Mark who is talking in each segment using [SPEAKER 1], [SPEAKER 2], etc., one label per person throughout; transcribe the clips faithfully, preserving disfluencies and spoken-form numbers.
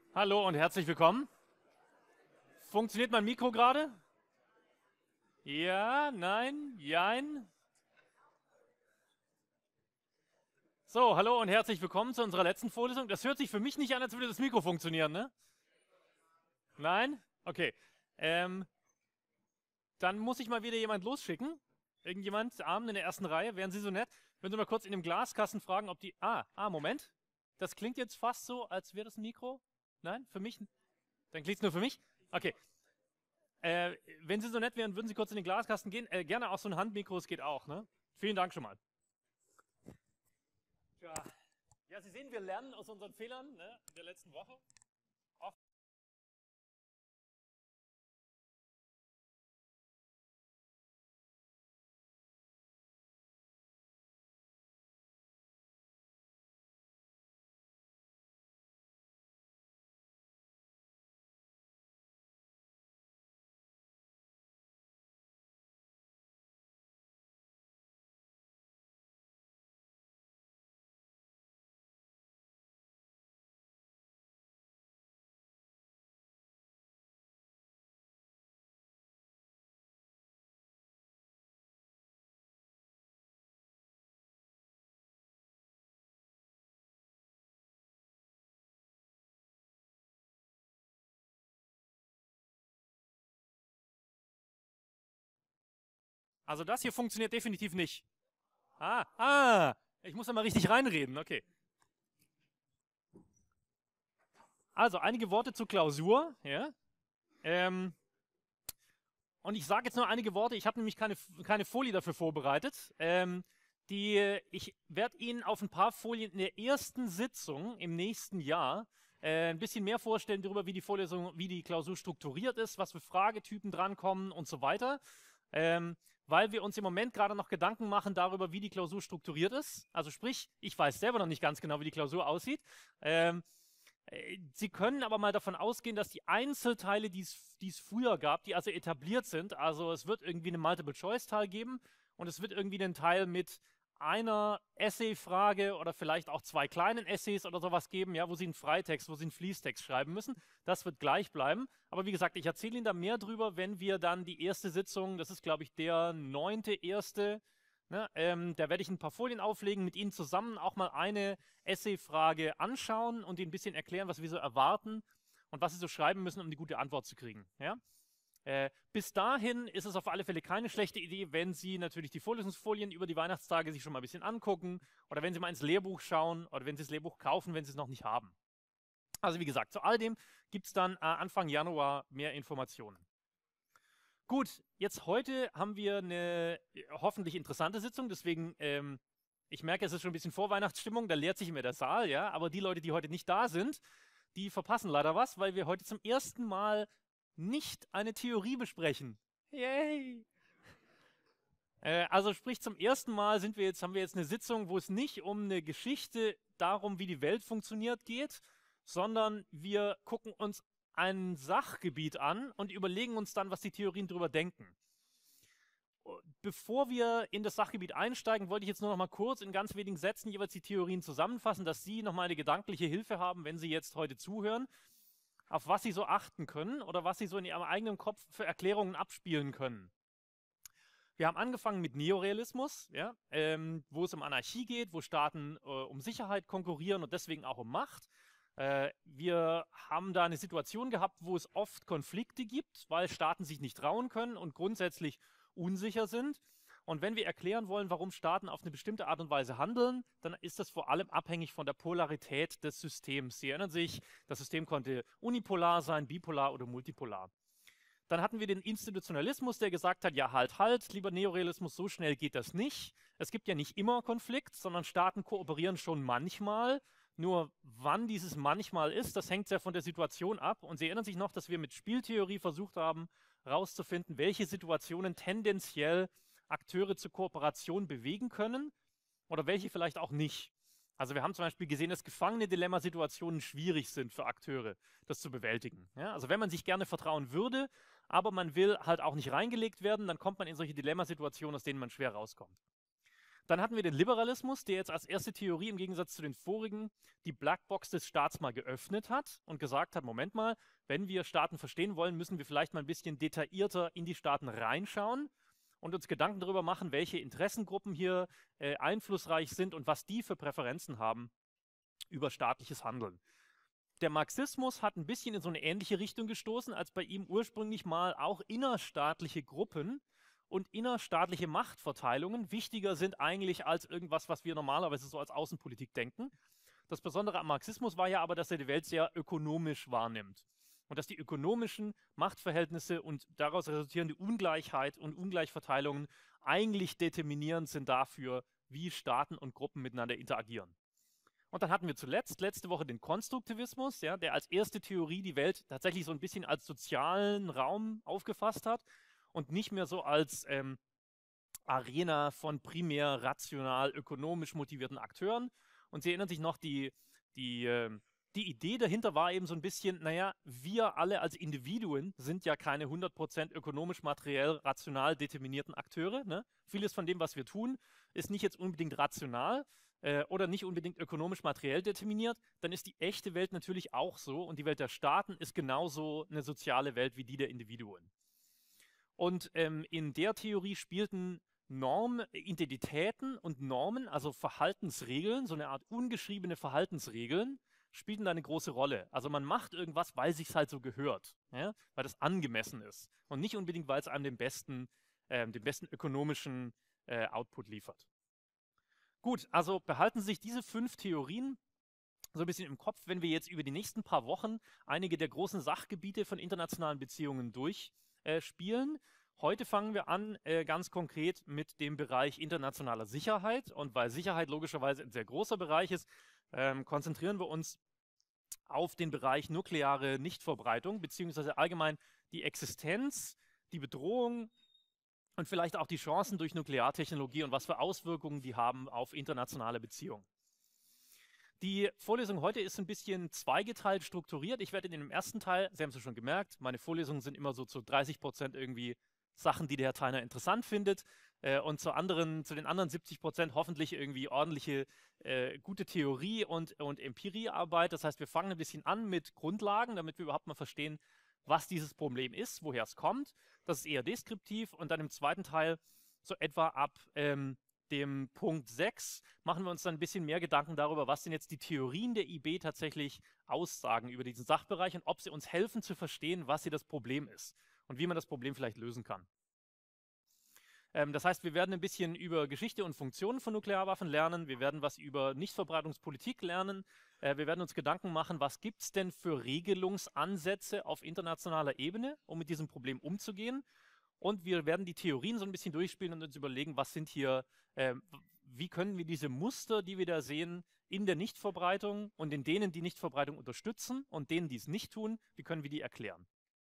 [SPEAKER 1] Hallo und herzlich willkommen. Funktioniert mein Mikro gerade? Ja, nein, jein. So, hallo und herzlich willkommen zu unserer letzten Vorlesung. Das hört sich für mich nicht an, als würde das Mikro funktionieren, ne? Nein? Okay. Ähm, dann muss ich mal wieder jemand losschicken. Irgendjemand, Abend in der ersten Reihe, wären Sie so nett? Würden Sie mal kurz in dem Glaskasten fragen, ob die... Ah, ah, Moment. Das klingt jetzt fast so, als wäre das ein Mikro. Nein, für mich? Dann klingt es nur für mich? Okay. Äh, wenn Sie so nett wären, würden Sie kurz in den Glaskasten gehen. Äh, gerne auch so ein Handmikro, es geht auch, ne? Vielen Dank schon mal. Ja. Ja, Sie sehen, wir lernen aus unseren Fehlern, ne, der letzten Woche. Oft. Also das hier funktioniert definitiv nicht. Ah, ah, ich muss da mal richtig reinreden, okay. Also einige Worte zur Klausur, ja. Ähm, und ich sage jetzt nur einige Worte, ich habe nämlich keine, keine Folie dafür vorbereitet. Ähm, die, ich werde Ihnen auf ein paar Folien in der ersten Sitzung im nächsten Jahr äh, ein bisschen mehr vorstellen darüber, wie die Vorlesung, wie die Klausur strukturiert ist, was für Fragetypen drankommen und so weiter. Ähm, weil wir uns im Moment gerade noch Gedanken machen darüber, wie die Klausur strukturiert ist. Also sprich, ich weiß selber noch nicht ganz genau, wie die Klausur aussieht. Ähm, Sie können aber mal davon ausgehen, dass die Einzelteile, die es früher gab, die also etabliert sind, also es wird irgendwie eine Multiple-Choice-Teil geben und es wird irgendwie einen Teil mit einer Essay-Frage oder vielleicht auch zwei kleinen Essays oder sowas geben, ja, wo Sie einen Freitext, wo Sie einen Fließtext schreiben müssen. Das wird gleich bleiben. Aber wie gesagt, ich erzähle Ihnen da mehr drüber, wenn wir dann die erste Sitzung, das ist glaube ich der neunte erste, ne, ähm, da werde ich ein paar Folien auflegen, mit Ihnen zusammen auch mal eine Essay-Frage anschauen und Ihnen ein bisschen erklären, was wir so erwarten und was Sie so schreiben müssen, um die gute Antwort zu kriegen. Ja? Äh, bis dahin ist es auf alle Fälle keine schlechte Idee, wenn Sie natürlich die Vorlesungsfolien über die Weihnachtstage sich schon mal ein bisschen angucken oder wenn Sie mal ins Lehrbuch schauen oder wenn Sie das Lehrbuch kaufen, wenn Sie es noch nicht haben. Also wie gesagt, zu all dem gibt es dann äh, Anfang Januar mehr Informationen. Gut, jetzt heute haben wir eine hoffentlich interessante Sitzung, deswegen, ähm, ich merke, es ist schon ein bisschen Vorweihnachtsstimmung, da leert sich immer der Saal, ja, aber die Leute, die heute nicht da sind, die verpassen leider was, weil wir heute zum ersten Mal nicht eine Theorie besprechen. Yay! Äh, also sprich, zum ersten Mal sind wir jetzt, haben wir jetzt eine Sitzung, wo es nicht um eine Geschichte darum, wie die Welt funktioniert, geht, sondern wir gucken uns ein Sachgebiet an und überlegen uns dann, was die Theorien darüber denken. Bevor wir in das Sachgebiet einsteigen, wollte ich jetzt nur noch mal kurz in ganz wenigen Sätzen jeweils die Theorien zusammenfassen, dass Sie noch mal eine gedankliche Hilfe haben, wenn Sie jetzt heute zuhören, auf was Sie so achten können oder was Sie so in Ihrem eigenen Kopf für Erklärungen abspielen können. Wir haben angefangen mit Neorealismus, ja, ähm, wo es um Anarchie geht, wo Staaten äh, um Sicherheit konkurrieren und deswegen auch um Macht. Äh, wir haben da eine Situation gehabt, wo es oft Konflikte gibt, weil Staaten sich nicht trauen können und grundsätzlich unsicher sind. Und wenn wir erklären wollen, warum Staaten auf eine bestimmte Art und Weise handeln, dann ist das vor allem abhängig von der Polarität des Systems. Sie erinnern sich, das System konnte unipolar sein, bipolar oder multipolar. Dann hatten wir den Institutionalismus, der gesagt hat, ja halt, halt, lieber Neorealismus, so schnell geht das nicht. Es gibt ja nicht immer Konflikt, sondern Staaten kooperieren schon manchmal. Nur wann dieses manchmal ist, das hängt sehr von der Situation ab. Und Sie erinnern sich noch, dass wir mit Spieltheorie versucht haben, herauszufinden, welche Situationen tendenziell Akteure zur Kooperation bewegen können oder welche vielleicht auch nicht. Also wir haben zum Beispiel gesehen, dass Gefangene-Dilemma-Situationen schwierig sind für Akteure, das zu bewältigen. Ja, also wenn man sich gerne vertrauen würde, aber man will halt auch nicht reingelegt werden, dann kommt man in solche Dilemmasituationen, aus denen man schwer rauskommt. Dann hatten wir den Liberalismus, der jetzt als erste Theorie im Gegensatz zu den vorigen die Blackbox des Staats mal geöffnet hat und gesagt hat, Moment mal, wenn wir Staaten verstehen wollen, müssen wir vielleicht mal ein bisschen detaillierter in die Staaten reinschauen und uns Gedanken darüber machen, welche Interessengruppen hier äh, einflussreich sind und was die für Präferenzen haben über staatliches Handeln. Der Marxismus hat ein bisschen in so eine ähnliche Richtung gestoßen, als bei ihm ursprünglich mal auch innerstaatliche Gruppen und innerstaatliche Machtverteilungen wichtiger sind eigentlich als irgendwas, was wir normalerweise so als Außenpolitik denken. Das Besondere am Marxismus war ja aber, dass er die Welt sehr ökonomisch wahrnimmt und dass die ökonomischen Machtverhältnisse und daraus resultierende Ungleichheit und Ungleichverteilungen eigentlich determinierend sind dafür, wie Staaten und Gruppen miteinander interagieren. Und dann hatten wir zuletzt, letzte Woche, den Konstruktivismus, ja, der als erste Theorie die Welt tatsächlich so ein bisschen als sozialen Raum aufgefasst hat und nicht mehr so als ähm, Arena von primär rational ökonomisch motivierten Akteuren. Und Sie erinnern sich noch, die, die, äh, die Idee dahinter war eben so ein bisschen, naja, wir alle als Individuen sind ja keine hundert Prozent ökonomisch, materiell, rational determinierten Akteure. Ne? Vieles von dem, was wir tun, ist nicht jetzt unbedingt rational äh, oder nicht unbedingt ökonomisch, materiell determiniert. Dann ist die echte Welt natürlich auch so und die Welt der Staaten ist genauso eine soziale Welt wie die der Individuen. Und ähm, in der Theorie spielten Normen, Identitäten und Normen, also Verhaltensregeln, so eine Art ungeschriebene Verhaltensregeln, spielten da eine große Rolle. Also man macht irgendwas, weil es sich halt so gehört, ja? Weil das angemessen ist und nicht unbedingt, weil es einem den besten, äh, den besten ökonomischen äh, Output liefert. Gut, also behalten sich diese fünf Theorien so ein bisschen im Kopf, wenn wir jetzt über die nächsten paar Wochen einige der großen Sachgebiete von internationalen Beziehungen durchspielen. Äh, Heute fangen wir an, äh, ganz konkret mit dem Bereich internationaler Sicherheit. Und weil Sicherheit logischerweise ein sehr großer Bereich ist, ähm, konzentrieren wir uns auf den Bereich nukleare Nichtverbreitung, beziehungsweise allgemein die Existenz, die Bedrohung und vielleicht auch die Chancen durch Nukleartechnologie und was für Auswirkungen die haben auf internationale Beziehungen. Die Vorlesung heute ist ein bisschen zweigeteilt strukturiert. Ich werde in dem ersten Teil, Sie haben es schon gemerkt, meine Vorlesungen sind immer so zu dreißig Prozent irgendwie Sachen, die der Herr Theiner interessant findet äh, und zu, anderen, zu den anderen siebzig Prozent hoffentlich irgendwie ordentliche, äh, gute Theorie und, und Empiriearbeit. Das heißt, wir fangen ein bisschen an mit Grundlagen, damit wir überhaupt mal verstehen, was dieses Problem ist, woher es kommt. Das ist eher deskriptiv und dann im zweiten Teil so etwa ab ähm, dem Punkt sechs machen wir uns dann ein bisschen mehr Gedanken darüber, was denn jetzt die Theorien der I B tatsächlich aussagen über diesen Sachbereich und ob sie uns helfen zu verstehen, was hier das Problem ist und wie man das Problem vielleicht lösen kann. Ähm, das heißt, wir werden ein bisschen über Geschichte und Funktionen von Nuklearwaffen lernen, wir werden was über Nichtverbreitungspolitik lernen, äh, wir werden uns Gedanken machen, was gibt es denn für Regelungsansätze auf internationaler Ebene, um mit diesem Problem umzugehen. Und wir werden die Theorien so ein bisschen durchspielen und uns überlegen, was sind hier, äh, wie können wir diese Muster, die wir da sehen, in der Nichtverbreitung und in denen, die Nichtverbreitung unterstützen und denen, die es nicht tun, wie können wir die erklären.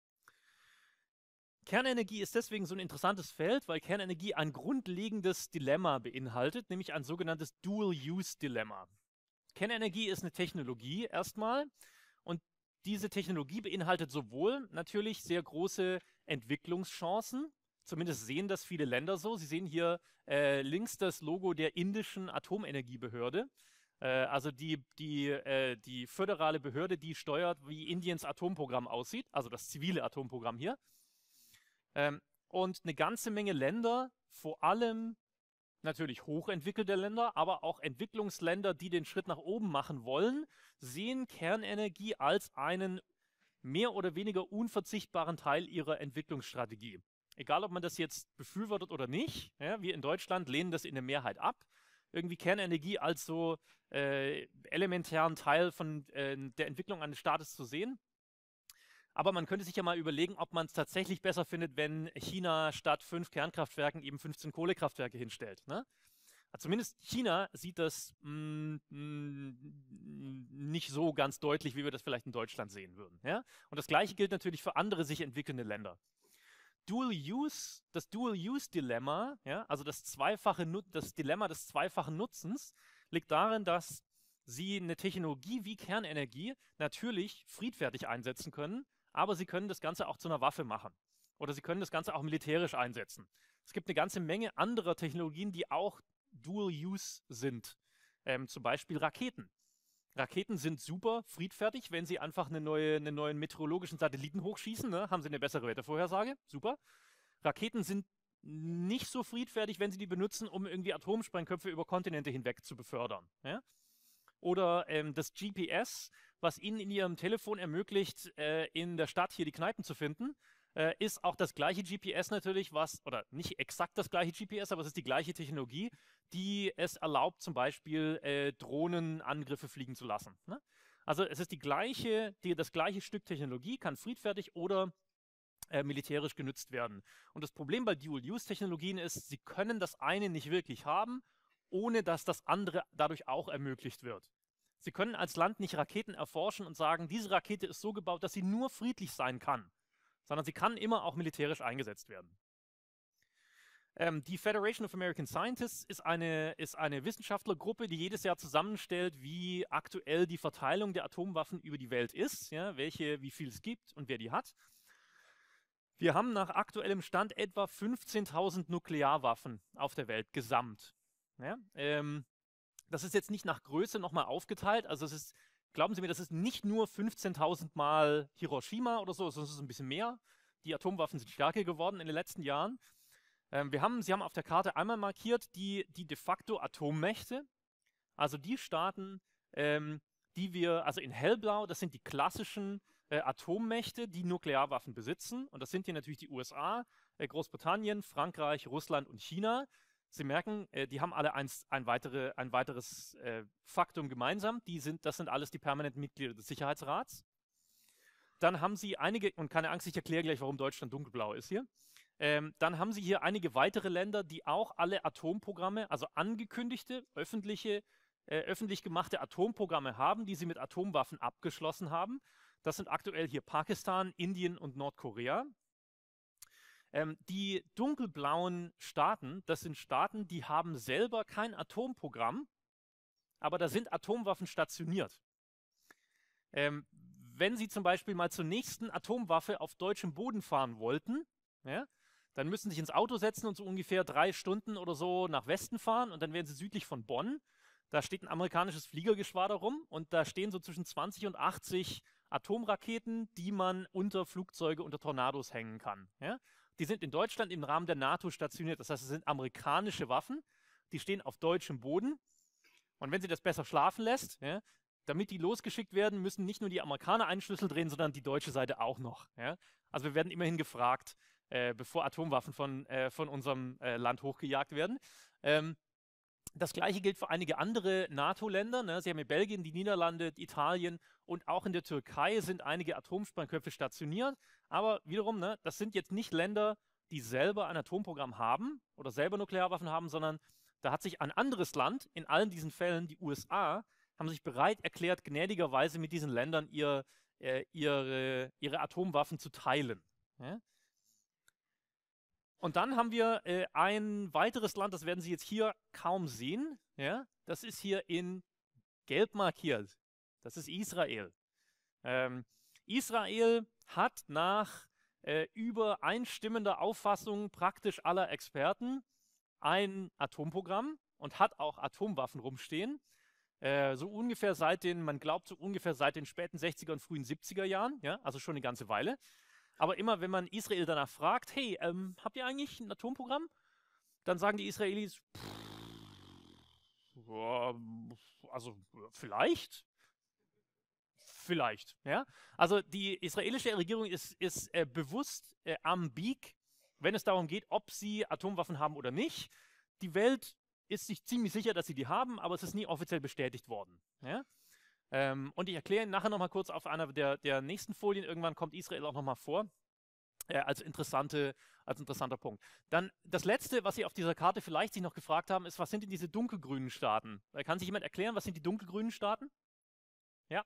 [SPEAKER 1] Kernenergie ist deswegen so ein interessantes Feld, weil Kernenergie ein grundlegendes Dilemma beinhaltet, nämlich ein sogenanntes Dual-Use-Dilemma. Kernenergie ist eine Technologie erstmal und diese Technologie beinhaltet sowohl natürlich sehr große Entwicklungschancen, zumindest sehen das viele Länder so. Sie sehen hier äh, links das Logo der indischen Atomenergiebehörde, äh, also die, die, äh, die föderale Behörde, die steuert, wie Indiens Atomprogramm aussieht, also das zivile Atomprogramm hier. Ähm, und eine ganze Menge Länder, vor allem natürlich hochentwickelte Länder, aber auch Entwicklungsländer, die den Schritt nach oben machen wollen, sehen Kernenergie als einen mehr oder weniger unverzichtbaren Teil ihrer Entwicklungsstrategie. Egal, ob man das jetzt befürwortet oder nicht, ja, wir in Deutschland lehnen das in der Mehrheit ab, irgendwie Kernenergie als so äh, elementären Teil von äh, der Entwicklung eines Staates zu sehen. Aber man könnte sich ja mal überlegen, ob man es tatsächlich besser findet, wenn China statt fünf Kernkraftwerken eben fünfzehn Kohlekraftwerke hinstellt. Ne? Also zumindest China sieht das mh, mh, nicht so ganz deutlich, wie wir das vielleicht in Deutschland sehen würden. Ja? Und das Gleiche gilt natürlich für andere sich entwickelnde Länder. Dual Use, das Dual-Use-Dilemma, ja, also das, zweifache, das Dilemma des zweifachen Nutzens, liegt darin, dass Sie eine Technologie wie Kernenergie natürlich friedfertig einsetzen können, aber Sie können das Ganze auch zu einer Waffe machen. Oder Sie können das Ganze auch militärisch einsetzen. Es gibt eine ganze Menge anderer Technologien, die auch Dual-Use sind. Ähm, zum Beispiel Raketen. Raketen sind super friedfertig, wenn sie einfach eine neue, einen neuen meteorologischen Satelliten hochschießen, ne? Haben sie eine bessere Wettervorhersage, super. Raketen sind nicht so friedfertig, wenn sie die benutzen, um irgendwie Atomsprengköpfe über Kontinente hinweg zu befördern. Ja? Oder ähm, das G P S, was ihnen in ihrem Telefon ermöglicht, äh, in der Stadt hier die Kneipen zu finden, äh, ist auch das gleiche G P S natürlich, was, oder nicht exakt das gleiche G P S, aber es ist die gleiche Technologie, die es erlaubt, zum Beispiel äh, Drohnenangriffe fliegen zu lassen. Ne? Also es ist die gleiche, die, das gleiche Stück Technologie, kann friedfertig oder äh, militärisch genutzt werden. Und das Problem bei Dual-Use-Technologien ist, sie können das eine nicht wirklich haben, ohne dass das andere dadurch auch ermöglicht wird. Sie können als Land nicht Raketen erforschen und sagen, diese Rakete ist so gebaut, dass sie nur friedlich sein kann, sondern sie kann immer auch militärisch eingesetzt werden. Ähm, die Federation of American Scientists ist eine, ist eine Wissenschaftlergruppe, die jedes Jahr zusammenstellt, wie aktuell die Verteilung der Atomwaffen über die Welt ist, ja, welche, wie viel es gibt und wer die hat. Wir haben nach aktuellem Stand etwa fünfzehntausend Nuklearwaffen auf der Welt gesamt. Ja, ähm, das ist jetzt nicht nach Größe nochmal aufgeteilt, also es ist, glauben Sie mir, das ist nicht nur fünfzehntausend mal Hiroshima oder so, sondern es ist ein bisschen mehr. Die Atomwaffen sind stärker geworden in den letzten Jahren. Ähm, wir haben, Sie haben auf der Karte einmal markiert die, die de facto Atommächte, also die Staaten, ähm, die wir, also in hellblau, das sind die klassischen äh, Atommächte, die Nuklearwaffen besitzen. Und das sind hier natürlich die U S A, äh, Großbritannien, Frankreich, Russland und China. Sie merken, äh, die haben alle eins, ein, weitere, ein weiteres äh, Faktum gemeinsam. Die sind, das sind alles die permanenten Mitglieder des Sicherheitsrats. Dann haben Sie einige, und keine Angst, ich erkläre gleich, warum Deutschland dunkelblau ist hier. Ähm, dann haben Sie hier einige weitere Länder, die auch alle Atomprogramme, also angekündigte, öffentliche, äh, öffentlich gemachte Atomprogramme haben, die sie mit Atomwaffen abgeschlossen haben. Das sind aktuell hier Pakistan, Indien und Nordkorea. Ähm, die dunkelblauen Staaten, das sind Staaten, die haben selber kein Atomprogramm, aber da sind Atomwaffen stationiert. Ähm, wenn Sie zum Beispiel mal zur nächsten Atomwaffe auf deutschem Boden fahren wollten, ja, dann müssen Sie sich ins Auto setzen und so ungefähr drei Stunden oder so nach Westen fahren und dann wären Sie südlich von Bonn. Da steht ein amerikanisches Fliegergeschwader rum und da stehen so zwischen zwanzig und achtzig Atomraketen, die man unter Flugzeuge, unter Tornados hängen kann. Ja? Die sind in Deutschland im Rahmen der NATO stationiert. Das heißt, es sind amerikanische Waffen, die stehen auf deutschem Boden. Und wenn Sie das besser schlafen lässt, ja, damit die losgeschickt werden, müssen nicht nur die Amerikaner einen Schlüssel drehen, sondern die deutsche Seite auch noch. Ja? Also wir werden immerhin gefragt, äh, bevor Atomwaffen von, äh, von unserem äh, Land hochgejagt werden. Ähm, Das gleiche gilt für einige andere NATO-Länder. Ne? Sie haben in Belgien, die Niederlande, Italien und auch in der Türkei sind einige Atomsprengköpfe stationiert. Aber wiederum, ne, das sind jetzt nicht Länder, die selber ein Atomprogramm haben oder selber Nuklearwaffen haben, sondern da hat sich ein anderes Land, in allen diesen Fällen die U S A, haben sich bereit erklärt, gnädigerweise mit diesen Ländern ihr, äh, ihre, ihre Atomwaffen zu teilen. Ja? Und dann haben wir äh, ein weiteres Land, das werden Sie jetzt hier kaum sehen. Ja? Das ist hier in gelb markiert. Das ist Israel. Ähm, Israel hat nach äh, übereinstimmender Auffassung praktisch aller Experten ein Atomprogramm und hat auch Atomwaffen rumstehen. Äh, so ungefähr seit den, man glaubt so ungefähr seit den späten sechziger und frühen siebziger Jahren, ja, also schon eine ganze Weile. Aber immer, wenn man Israel danach fragt, hey, ähm, habt ihr eigentlich ein Atomprogramm? Dann sagen die Israelis, pff, ja, also vielleicht. Vielleicht, ja. Also die israelische Regierung ist, ist äh, bewusst äh, am Bieg, wenn es darum geht, ob sie Atomwaffen haben oder nicht. Die Welt ist sich ziemlich sicher, dass sie die haben, aber es ist nie offiziell bestätigt worden. Ja? Ähm, und ich erkläre Ihnen nachher nochmal kurz auf einer der, der nächsten Folien, irgendwann kommt Israel auch nochmal vor, äh, als, interessante, als interessanter Punkt. Dann das Letzte, was Sie auf dieser Karte vielleicht sich noch gefragt haben, ist, was sind denn diese dunkelgrünen Staaten? Kann sich jemand erklären, was sind die dunkelgrünen Staaten? Ja.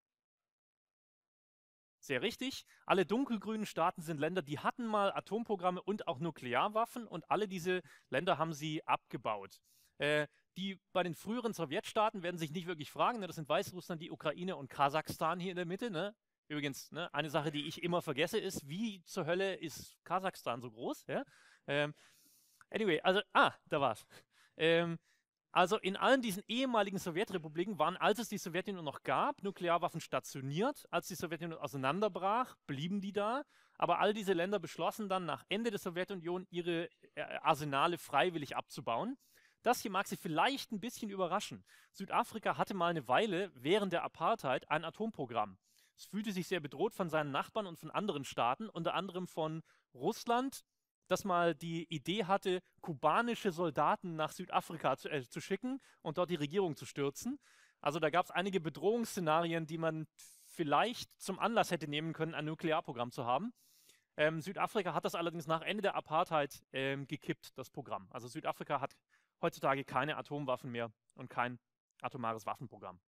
[SPEAKER 1] Sehr richtig. Alle dunkelgrünen Staaten sind Länder, die hatten mal Atomprogramme und auch Nuklearwaffen und alle diese Länder haben sie abgebaut. Äh, die bei den früheren Sowjetstaaten werden sich nicht wirklich fragen, ne? Das sind Weißrussland, die Ukraine und Kasachstan hier in der Mitte. Ne? Übrigens, ne, eine Sache, die ich immer vergesse, ist, wie zur Hölle ist Kasachstan so groß? Ja? Ähm, anyway, also, ah, da war's. Ähm, also in allen diesen ehemaligen Sowjetrepubliken waren, als es die Sowjetunion noch gab, Nuklearwaffen stationiert. Als die Sowjetunion auseinanderbrach, blieben die da. Aber all diese Länder beschlossen dann nach Ende der Sowjetunion, ihre äh, Arsenale freiwillig abzubauen. Das hier mag Sie vielleicht ein bisschen überraschen. Südafrika hatte mal eine Weile während der Apartheid ein Atomprogramm. Es fühlte sich sehr bedroht von seinen Nachbarn und von anderen Staaten, unter anderem von Russland, das mal die Idee hatte, kubanische Soldaten nach Südafrika zu, äh, zu schicken und dort die Regierung zu stürzen. Also da gab es einige Bedrohungsszenarien, die man vielleicht zum Anlass hätte nehmen können, ein Nuklearprogramm zu haben. Ähm, Südafrika hat das allerdings nach Ende der Apartheid ähm, gekippt, das Programm. Also Südafrika hat heutzutage keine Atomwaffen mehr und kein atomares Waffenprogramm.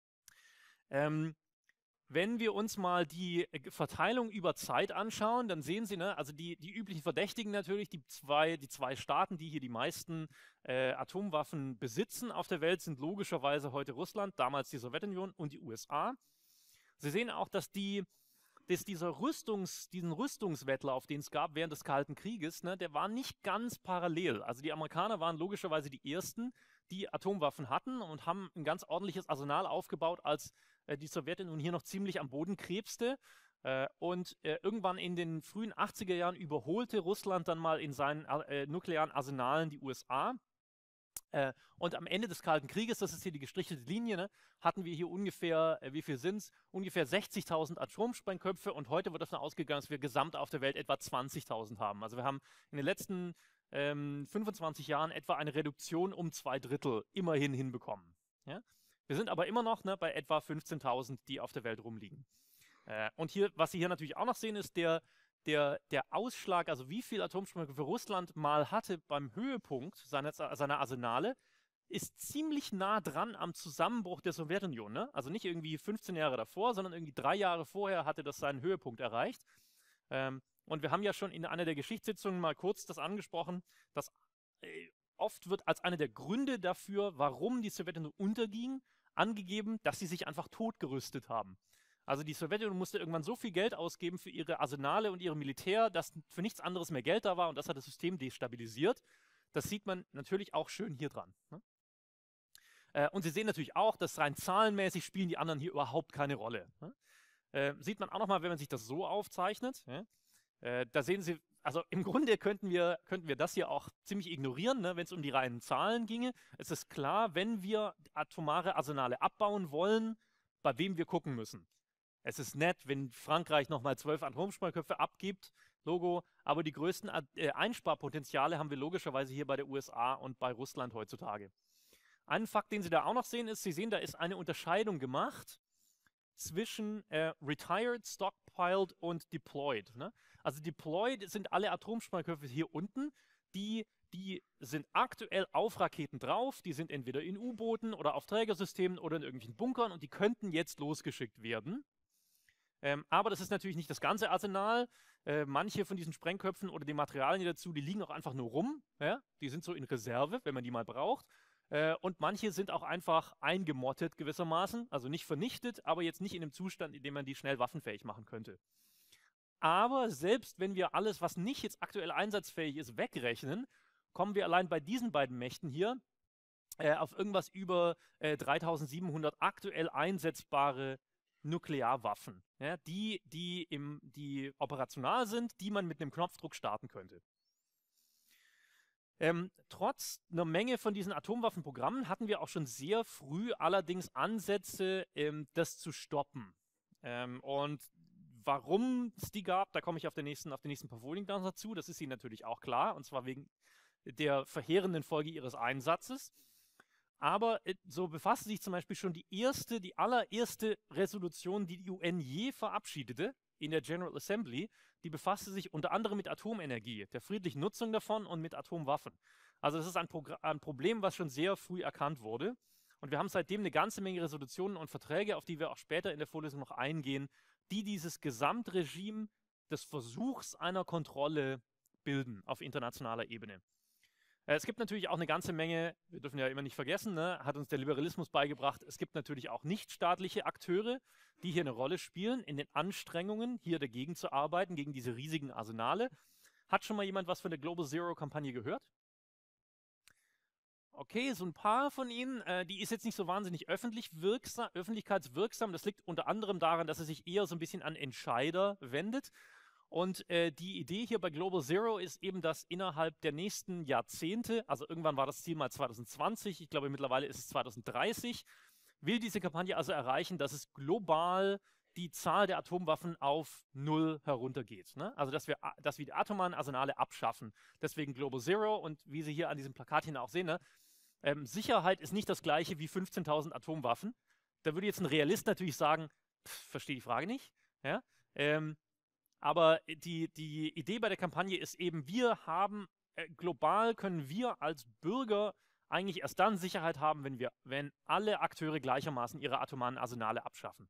[SPEAKER 1] Ähm, Wenn wir uns mal die Verteilung über Zeit anschauen, dann sehen Sie, ne, also die, die üblichen Verdächtigen natürlich, die zwei, die zwei Staaten, die hier die meisten äh, Atomwaffen besitzen auf der Welt, sind logischerweise heute Russland, damals die Sowjetunion und die U S A. Sie sehen auch, dass, die, dass dieser Rüstungs, diesen Rüstungswettlauf, den es gab während des Kalten Krieges, ne, der war nicht ganz parallel. Also die Amerikaner waren logischerweise die Ersten, die Atomwaffen hatten und haben ein ganz ordentliches Arsenal aufgebaut, als äh, die Sowjetunion hier noch ziemlich am Boden krebste. Äh, und äh, irgendwann in den frühen achtziger Jahren überholte Russland dann mal in seinen äh, nuklearen Arsenalen die U S A. Äh, und am Ende des Kalten Krieges, das ist hier die gestrichelte Linie, ne, hatten wir hier ungefähr, äh, wie viel sind es? Ungefähr sechzigtausend Atomsprengköpfe und heute wird davon ausgegangen, dass wir gesamt auf der Welt etwa zwanzigtausend haben. Also wir haben in den letzten ähm, fünfundzwanzig Jahren etwa eine Reduktion um zwei Drittel immerhin hinbekommen. Ja? Wir sind aber immer noch ne, bei etwa fünfzehntausend, die auf der Welt rumliegen. Äh, und hier, was Sie hier natürlich auch noch sehen, ist der, der, der Ausschlag, also wie viel Atomsprengköpfe Russland mal hatte beim Höhepunkt seiner, seiner Arsenale, ist ziemlich nah dran am Zusammenbruch der Sowjetunion. Ne? Also nicht irgendwie fünfzehn Jahre davor, sondern irgendwie drei Jahre vorher hatte das seinen Höhepunkt erreicht. Ähm, und wir haben ja schon in einer der Geschichtssitzungen mal kurz das angesprochen, dass äh, oft wird als einer der Gründe dafür, warum die Sowjetunion unterging, angegeben, dass sie sich einfach totgerüstet haben. Also die Sowjetunion musste irgendwann so viel Geld ausgeben für ihre Arsenale und ihre Militär, dass für nichts anderes mehr Geld da war und das hat das System destabilisiert. Das sieht man natürlich auch schön hier dran. Ne? Äh, und Sie sehen natürlich auch, dass rein zahlenmäßig spielen die anderen hier überhaupt keine Rolle. Ne? Äh, sieht man auch nochmal, wenn man sich das so aufzeichnet. Ja? Äh, da sehen Sie, also im Grunde könnten wir, könnten wir das hier auch ziemlich ignorieren, ne, wenn es um die reinen Zahlen ginge. Es ist klar, wenn wir atomare Arsenale abbauen wollen, bei wem wir gucken müssen. Es ist nett, wenn Frankreich nochmal zwölf Atomsprengköpfe abgibt, Logo, aber die größten äh, Einsparpotenziale haben wir logischerweise hier bei der U S A und bei Russland heutzutage. Ein Fakt, den Sie da auch noch sehen, ist, Sie sehen, da ist eine Unterscheidung gemacht zwischen äh, Retired, Stockpiled und Deployed. Ne? Also Deployed sind alle Atomsprengköpfe hier unten, die, die sind aktuell auf Raketen drauf, die sind entweder in U-Booten oder auf Trägersystemen oder in irgendwelchen Bunkern und die könnten jetzt losgeschickt werden. Ähm, aber das ist natürlich nicht das ganze Arsenal. Äh, manche von diesen Sprengköpfen oder die Materialien dazu, die liegen auch einfach nur rum. Ja? Die sind so in Reserve, wenn man die mal braucht. Äh, und manche sind auch einfach eingemottet gewissermaßen, also nicht vernichtet, aber jetzt nicht in einem Zustand, in dem man die schnell waffenfähig machen könnte. Aber selbst wenn wir alles, was nicht jetzt aktuell einsatzfähig ist, wegrechnen, kommen wir allein bei diesen beiden Mächten hier äh, auf irgendwas über äh, dreitausendsiebenhundert aktuell einsetzbare Nuklearwaffen, ja, die, die, im, die operational sind, die man mit einem Knopfdruck starten könnte. Ähm, trotz einer Menge von diesen Atomwaffenprogrammen hatten wir auch schon sehr früh allerdings Ansätze, ähm, das zu stoppen. Ähm, und warum es die gab, da komme ich auf, der nächsten, auf den nächsten paar Folien dazu, das ist Ihnen natürlich auch klar, und zwar wegen der verheerenden Folge ihres Einsatzes. Aber äh, so befasste sich zum Beispiel schon die erste, die allererste Resolution, die die U N je verabschiedete in der General Assembly, die befasste sich unter anderem mit Atomenergie, der friedlichen Nutzung davon und mit Atomwaffen. Also das ist ein, ein Problem, was schon sehr früh erkannt wurde. Und wir haben seitdem eine ganze Menge Resolutionen und Verträge, auf die wir auch später in der Vorlesung noch eingehen, die dieses Gesamtregime des Versuchs einer Kontrolle bilden auf internationaler Ebene. Es gibt natürlich auch eine ganze Menge, wir dürfen ja immer nicht vergessen, ne, hat uns der Liberalismus beigebracht, es gibt natürlich auch nichtstaatliche Akteure, die hier eine Rolle spielen in den Anstrengungen, hier dagegen zu arbeiten, gegen diese riesigen Arsenale. Hat schon mal jemand was von der Global Zero-Kampagne gehört? okay, so ein paar von ihnen, äh, die ist jetzt nicht so wahnsinnig öffentlich wirksam, öffentlichkeitswirksam. Das liegt unter anderem daran, dass er sich eher so ein bisschen an Entscheider wendet. Und äh, die Idee hier bei Global Zero ist eben, dass innerhalb der nächsten Jahrzehnte, also irgendwann war das Ziel mal zwanzig zwanzig, ich glaube mittlerweile ist es zwanzig dreißig, will diese Kampagne also erreichen, dass es global die Zahl der Atomwaffen auf null heruntergeht. Ne? Also dass wir, dass wir die atomaren Arsenale abschaffen. Deswegen Global Zero und wie Sie hier an diesem Plakatchen auch sehen, ne? ähm, Sicherheit ist nicht das gleiche wie fünfzehntausend Atomwaffen. Da würde jetzt ein Realist natürlich sagen, verstehe die Frage nicht. Ja? Ähm, aber die, die Idee bei der Kampagne ist eben, wir haben, äh, global können wir als Bürger eigentlich erst dann Sicherheit haben, wenn wir, wenn alle Akteure gleichermaßen ihre atomaren Arsenale abschaffen.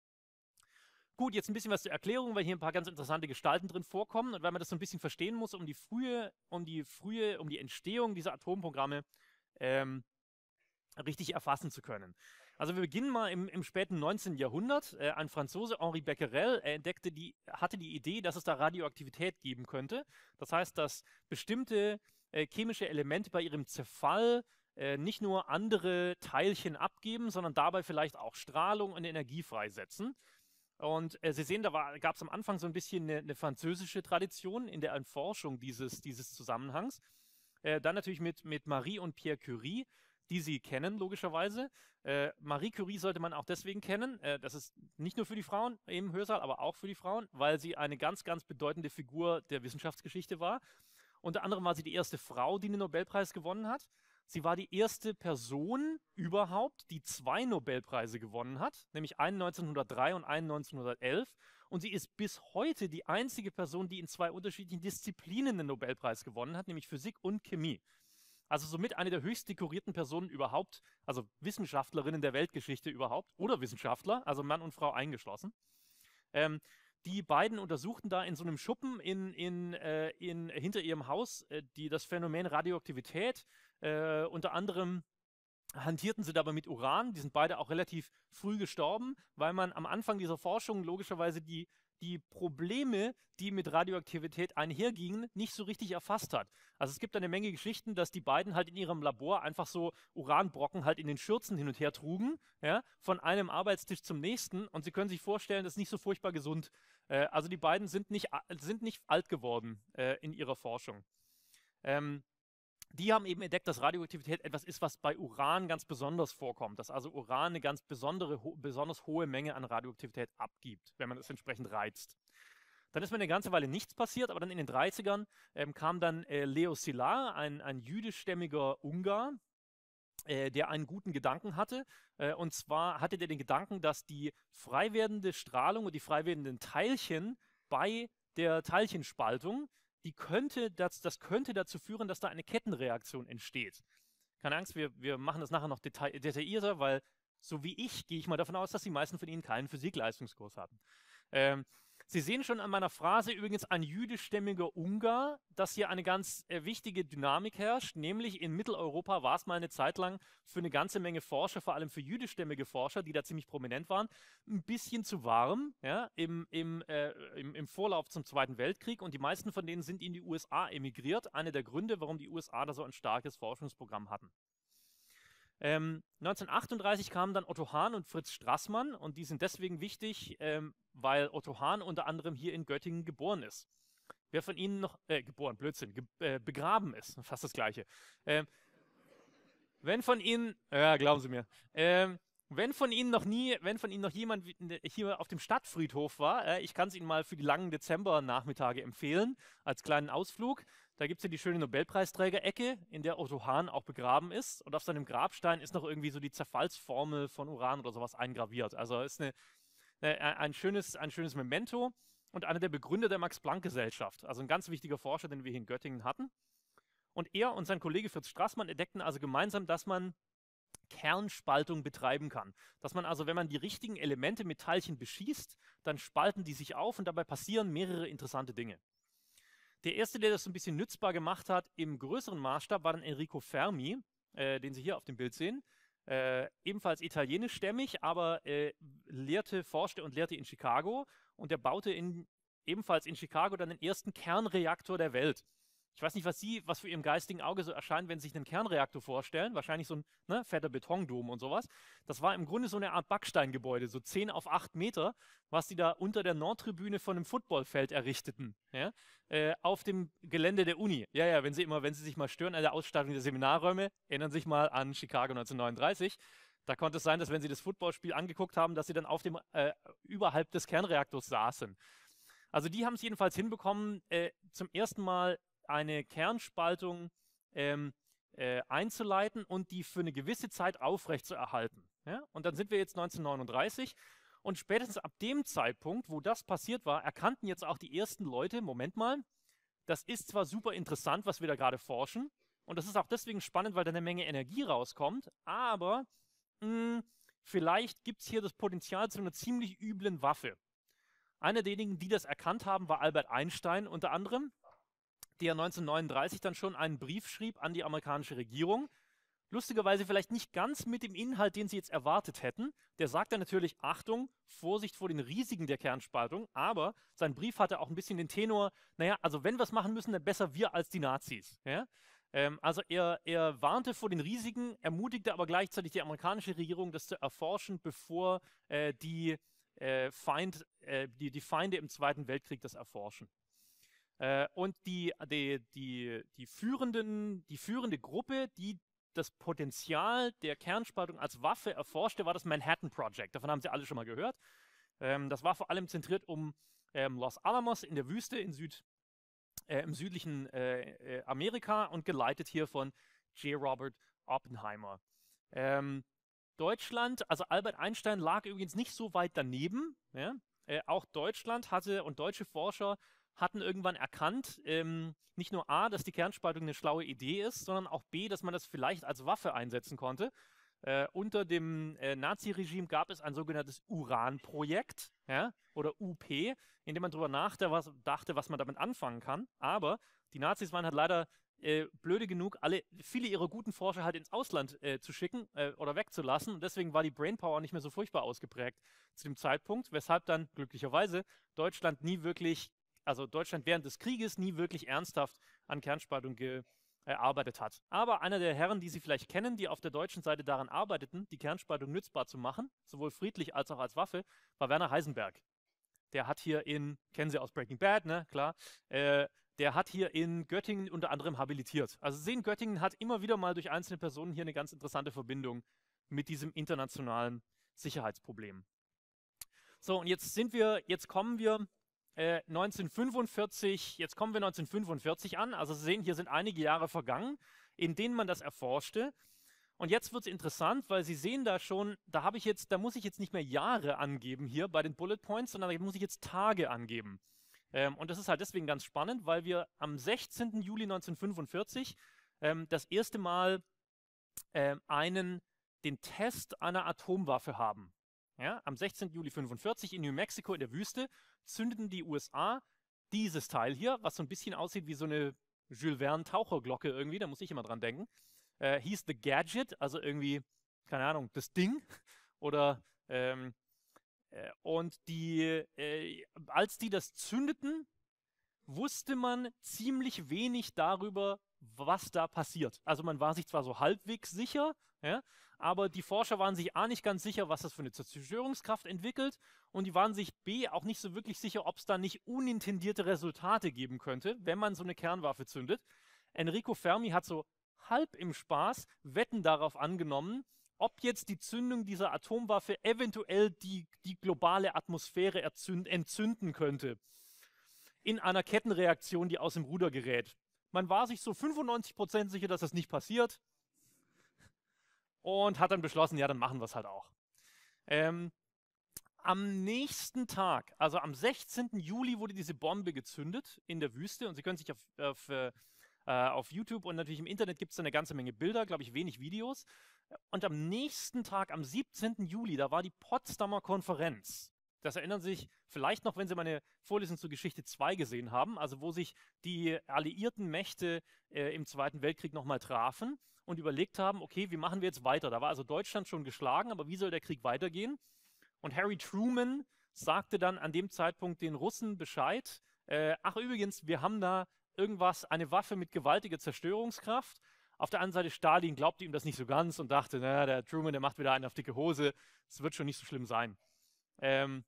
[SPEAKER 1] Gut, jetzt ein bisschen was zur Erklärung, weil hier ein paar ganz interessante Gestalten drin vorkommen und weil man das so ein bisschen verstehen muss, um die frühe, um die frühe, um die Entstehung dieser Atomprogramme ähm, richtig erfassen zu können. Also wir beginnen mal im, im späten neunzehnten Jahrhundert. Äh, ein Franzose, Henri Becquerel, er entdeckte die, hatte die Idee, dass es da Radioaktivität geben könnte. Das heißt, dass bestimmte äh, chemische Elemente bei ihrem Zerfall äh, nicht nur andere Teilchen abgeben, sondern dabei vielleicht auch Strahlung und Energie freisetzen. Und äh, Sie sehen, da gab es am Anfang so ein bisschen eine, eine französische Tradition in der Erforschung dieses, dieses Zusammenhangs. Äh, dann natürlich mit, mit Marie und Pierre Curie, die Sie kennen, logischerweise. Äh, Marie Curie sollte man auch deswegen kennen. Äh, das ist nicht nur für die Frauen im Hörsaal, aber auch für die Frauen, weil sie eine ganz, ganz bedeutende Figur der Wissenschaftsgeschichte war. Unter anderem war sie die erste Frau, die den Nobelpreis gewonnen hat. Sie war die erste Person überhaupt, die zwei Nobelpreise gewonnen hat, nämlich einen neunzehnhundertdrei und einen neunzehnhundertelf. Und sie ist bis heute die einzige Person, die in zwei unterschiedlichen Disziplinen den Nobelpreis gewonnen hat, nämlich Physik und Chemie. Also somit eine der höchst dekorierten Personen überhaupt, also Wissenschaftlerinnen der Weltgeschichte überhaupt, oder Wissenschaftler, also Mann und Frau eingeschlossen. Ähm, die beiden untersuchten da in so einem Schuppen in, in, äh, in, hinter ihrem Haus äh, die, das Phänomen Radioaktivität. Äh, unter anderem hantierten sie dabei mit Uran. Die sind beide auch relativ früh gestorben, weil man am Anfang dieser Forschung logischerweise die, die Probleme, die mit Radioaktivität einhergingen, nicht so richtig erfasst hat. Also es gibt eine Menge Geschichten, dass die beiden halt in ihrem Labor einfach so Uranbrocken halt in den Schürzen hin und her trugen, ja, von einem Arbeitstisch zum nächsten. Und Sie können sich vorstellen, das ist nicht so furchtbar gesund. Äh, also die beiden sind nicht, sind nicht alt geworden äh, in ihrer Forschung. Ähm, Die haben eben entdeckt, dass Radioaktivität etwas ist, was bei Uran ganz besonders vorkommt. Dass also Uran eine ganz besondere, ho besonders hohe Menge an Radioaktivität abgibt, wenn man es entsprechend reizt. Dann ist mir eine ganze Weile nichts passiert, aber dann in den dreißigern ähm, kam dann äh, Leo Szilard, ein, ein jüdischstämmiger Ungar, äh, der einen guten Gedanken hatte. Äh, und zwar hatte der den Gedanken, dass die frei werdende Strahlung und die frei werdenden Teilchen bei der Teilchenspaltung, die könnte das, das könnte dazu führen, dass da eine Kettenreaktion entsteht. Keine Angst, wir, wir machen das nachher noch detail, detaillierter, weil so wie ich gehe ich mal davon aus, dass die meisten von Ihnen keinen Physikleistungskurs hatten. Ähm, Sie sehen schon an meiner Phrase übrigens ein jüdischstämmiger Ungar, dass hier eine ganz äh, wichtige Dynamik herrscht, nämlich in Mitteleuropa war es mal eine Zeit lang für eine ganze Menge Forscher, vor allem für jüdischstämmige Forscher, die da ziemlich prominent waren, ein bisschen zu warm, ja, im, im, äh, im, im Vorlauf zum Zweiten Weltkrieg, und die meisten von denen sind in die U S A emigriert. Einer der Gründe, warum die U S A da so ein starkes Forschungsprogramm hatten. Ähm, neunzehnhundertachtunddreißig kamen dann Otto Hahn und Fritz Straßmann, und die sind deswegen wichtig, ähm, weil Otto Hahn unter anderem hier in Göttingen geboren ist. Wer von Ihnen noch, äh, geboren, Blödsinn, ge äh, begraben ist, fast das Gleiche. Ähm, wenn von Ihnen, ja, glauben Sie mir, ähm, wenn von Ihnen noch nie, wenn von Ihnen noch jemand hier auf dem Stadtfriedhof war, äh, ich kann es Ihnen mal für die langen Dezember-Nachmittage empfehlen, als kleinen Ausflug. Da gibt es ja die schöne Nobelpreisträger-Ecke, in der Otto Hahn auch begraben ist. Und auf seinem Grabstein ist noch irgendwie so die Zerfallsformel von Uran oder sowas eingraviert. Also ist eine, eine, ein, schönes, ein schönes Memento und einer der Begründer der Max-Planck-Gesellschaft. Also ein ganz wichtiger Forscher, den wir hier in Göttingen hatten. Und er und sein Kollege Fritz Straßmann entdeckten also gemeinsam, dass man Kernspaltung betreiben kann. Dass man also, wenn man die richtigen Elemente mit Teilchen beschießt, dann spalten die sich auf und dabei passieren mehrere interessante Dinge. Der erste, der das so ein bisschen nützbar gemacht hat im größeren Maßstab, war dann Enrico Fermi, äh, den Sie hier auf dem Bild sehen. Äh, ebenfalls italienischstämmig, aber äh, lehrte, forschte und lehrte in Chicago, und er baute in, ebenfalls in Chicago dann den ersten Kernreaktor der Welt. Ich weiß nicht, was Sie, was für Ihrem geistigen Auge so erscheint, wenn Sie sich einen Kernreaktor vorstellen. Wahrscheinlich so ein ne, fetter Betondom und sowas. Das war im Grunde so eine Art Backsteingebäude, so zehn auf acht Meter, was Sie da unter der Nordtribüne von einem Footballfeld errichteten. Ja? Äh, auf dem Gelände der Uni. Ja, ja, wenn Sie immer, wenn Sie sich mal stören an der Ausstattung der Seminarräume, erinnern Sie sich mal an Chicago neunzehnhundertneununddreißig. Da konnte es sein, dass wenn Sie das Footballspiel angeguckt haben, dass Sie dann auf dem, äh, überhalb des Kernreaktors saßen. Also die haben es jedenfalls hinbekommen, äh, zum ersten Mal eine Kernspaltung ähm, äh, einzuleiten und die für eine gewisse Zeit aufrechtzuerhalten. Ja? Und dann sind wir jetzt neunzehnhundertneununddreißig und spätestens ab dem Zeitpunkt, wo das passiert war, erkannten jetzt auch die ersten Leute, Moment mal, das ist zwar super interessant, was wir da gerade forschen, und das ist auch deswegen spannend, weil da eine Menge Energie rauskommt, aber mh, vielleicht gibt es hier das Potenzial zu einer ziemlich üblen Waffe. Einer derjenigen, die das erkannt haben, war Albert Einstein unter anderem, der neunzehnhundertneununddreißig dann schon einen Brief schrieb an die amerikanische Regierung. Lustigerweise vielleicht nicht ganz mit dem Inhalt, den sie jetzt erwartet hätten. Der sagte natürlich, Achtung, Vorsicht vor den Risiken der Kernspaltung, aber sein Brief hatte auch ein bisschen den Tenor, naja, also wenn wir es machen müssen, dann besser wir als die Nazis. Ja? Ähm, also er, er warnte vor den Risiken, ermutigte aber gleichzeitig die amerikanische Regierung, das zu erforschen, bevor äh, die, äh, Feind, äh, die, die Feinde im Zweiten Weltkrieg das erforschen. Äh, und die, die, die, die, führenden, die führende Gruppe, die das Potenzial der Kernspaltung als Waffe erforschte, war das Manhattan Project. Davon haben Sie alle schon mal gehört. Ähm, das war vor allem zentriert um ähm, Los Alamos in der Wüste in Süd, äh, im südlichen äh, äh, Amerika und geleitet hier von J. Robert Oppenheimer. Ähm, Deutschland, also Albert Einstein lag übrigens nicht so weit daneben. Ja? Äh, auch Deutschland hatte und deutsche Forscher hatten irgendwann erkannt, ähm, nicht nur A, dass die Kernspaltung eine schlaue Idee ist, sondern auch B, dass man das vielleicht als Waffe einsetzen konnte. Äh, unter dem äh, Nazi-Regime gab es ein sogenanntes Uran-Projekt, ja, oder U P, in dem man darüber nachdachte was, dachte, was man damit anfangen kann. Aber die Nazis waren halt leider äh, blöde genug, alle, viele ihrer guten Forscher halt ins Ausland äh, zu schicken äh, oder wegzulassen. Und deswegen war die Brainpower nicht mehr so furchtbar ausgeprägt zu dem Zeitpunkt, weshalb dann glücklicherweise Deutschland nie wirklich also Deutschland während des Krieges nie wirklich ernsthaft an Kernspaltung gearbeitet äh, hat. Aber einer der Herren, die Sie vielleicht kennen, die auf der deutschen Seite daran arbeiteten, die Kernspaltung nützbar zu machen, sowohl friedlich als auch als Waffe, war Werner Heisenberg. Der hat hier in, kennen Sie aus Breaking Bad, ne, klar, äh, der hat hier in Göttingen unter anderem habilitiert. Also Sie sehen, Göttingen hat immer wieder mal durch einzelne Personen hier eine ganz interessante Verbindung mit diesem internationalen Sicherheitsproblem. So, und jetzt sind wir, jetzt kommen wir Äh, neunzehnhundertfünfundvierzig, jetzt kommen wir neunzehnhundertfünfundvierzig an, also Sie sehen, hier sind einige Jahre vergangen, in denen man das erforschte. Und jetzt wird es interessant, weil Sie sehen da schon, da habe ich jetzt, da muss ich jetzt nicht mehr Jahre angeben hier bei den Bullet Points, sondern da muss ich jetzt Tage angeben. Ähm, und das ist halt deswegen ganz spannend, weil wir am sechzehnten Juli neunzehnhundertfünfundvierzig ähm, das erste Mal ähm, einen, den Test einer Atomwaffe haben. Ja, am sechzehnten Juli neunzehnhundertfünfundvierzig in New Mexico in der Wüste zündeten die U S A dieses Teil hier, was so ein bisschen aussieht wie so eine Jules Verne Taucherglocke irgendwie, da muss ich immer dran denken, äh, hieß The Gadget, also irgendwie, keine Ahnung, das Ding oder ähm, äh, und die, äh, als die das zündeten, wusste man ziemlich wenig darüber, was da passiert. Also man war sich zwar so halbwegs sicher, ja, aber die Forscher waren sich A nicht ganz sicher, was das für eine Zerstörungskraft entwickelt und die waren sich B auch nicht so wirklich sicher, ob es da nicht unintendierte Resultate geben könnte, wenn man so eine Kernwaffe zündet. Enrico Fermi hat so halb im Spaß Wetten darauf angenommen, ob jetzt die Zündung dieser Atomwaffe eventuell die, die globale Atmosphäre entzünden könnte. In einer Kettenreaktion, die aus dem Ruder gerät. Man war sich so fünfundneunzig Prozent sicher, dass das nicht passiert. Und hat dann beschlossen, ja, dann machen wir es halt auch. Ähm, am nächsten Tag, also am sechzehnten Juli, wurde diese Bombe gezündet in der Wüste. Und Sie können sich auf, auf, äh, auf YouTube und natürlich im Internet gibt es eine ganze Menge Bilder, glaube ich, wenig Videos. Und am nächsten Tag, am siebzehnten Juli, da war die Potsdamer Konferenz. Das erinnern Sie sich vielleicht noch, wenn Sie meine Vorlesung zur Geschichte zwei gesehen haben, also wo sich die alliierten Mächte äh, im Zweiten Weltkrieg nochmal trafen und überlegt haben, okay, wie machen wir jetzt weiter? Da war also Deutschland schon geschlagen, aber wie soll der Krieg weitergehen? Und Harry Truman sagte dann an dem Zeitpunkt den Russen Bescheid, äh, ach übrigens, wir haben da irgendwas, eine Waffe mit gewaltiger Zerstörungskraft. Auf der anderen Seite, Stalin glaubte ihm das nicht so ganz und dachte, naja, der Truman, der macht wieder einen auf dicke Hose, es wird schon nicht so schlimm sein. Ähm,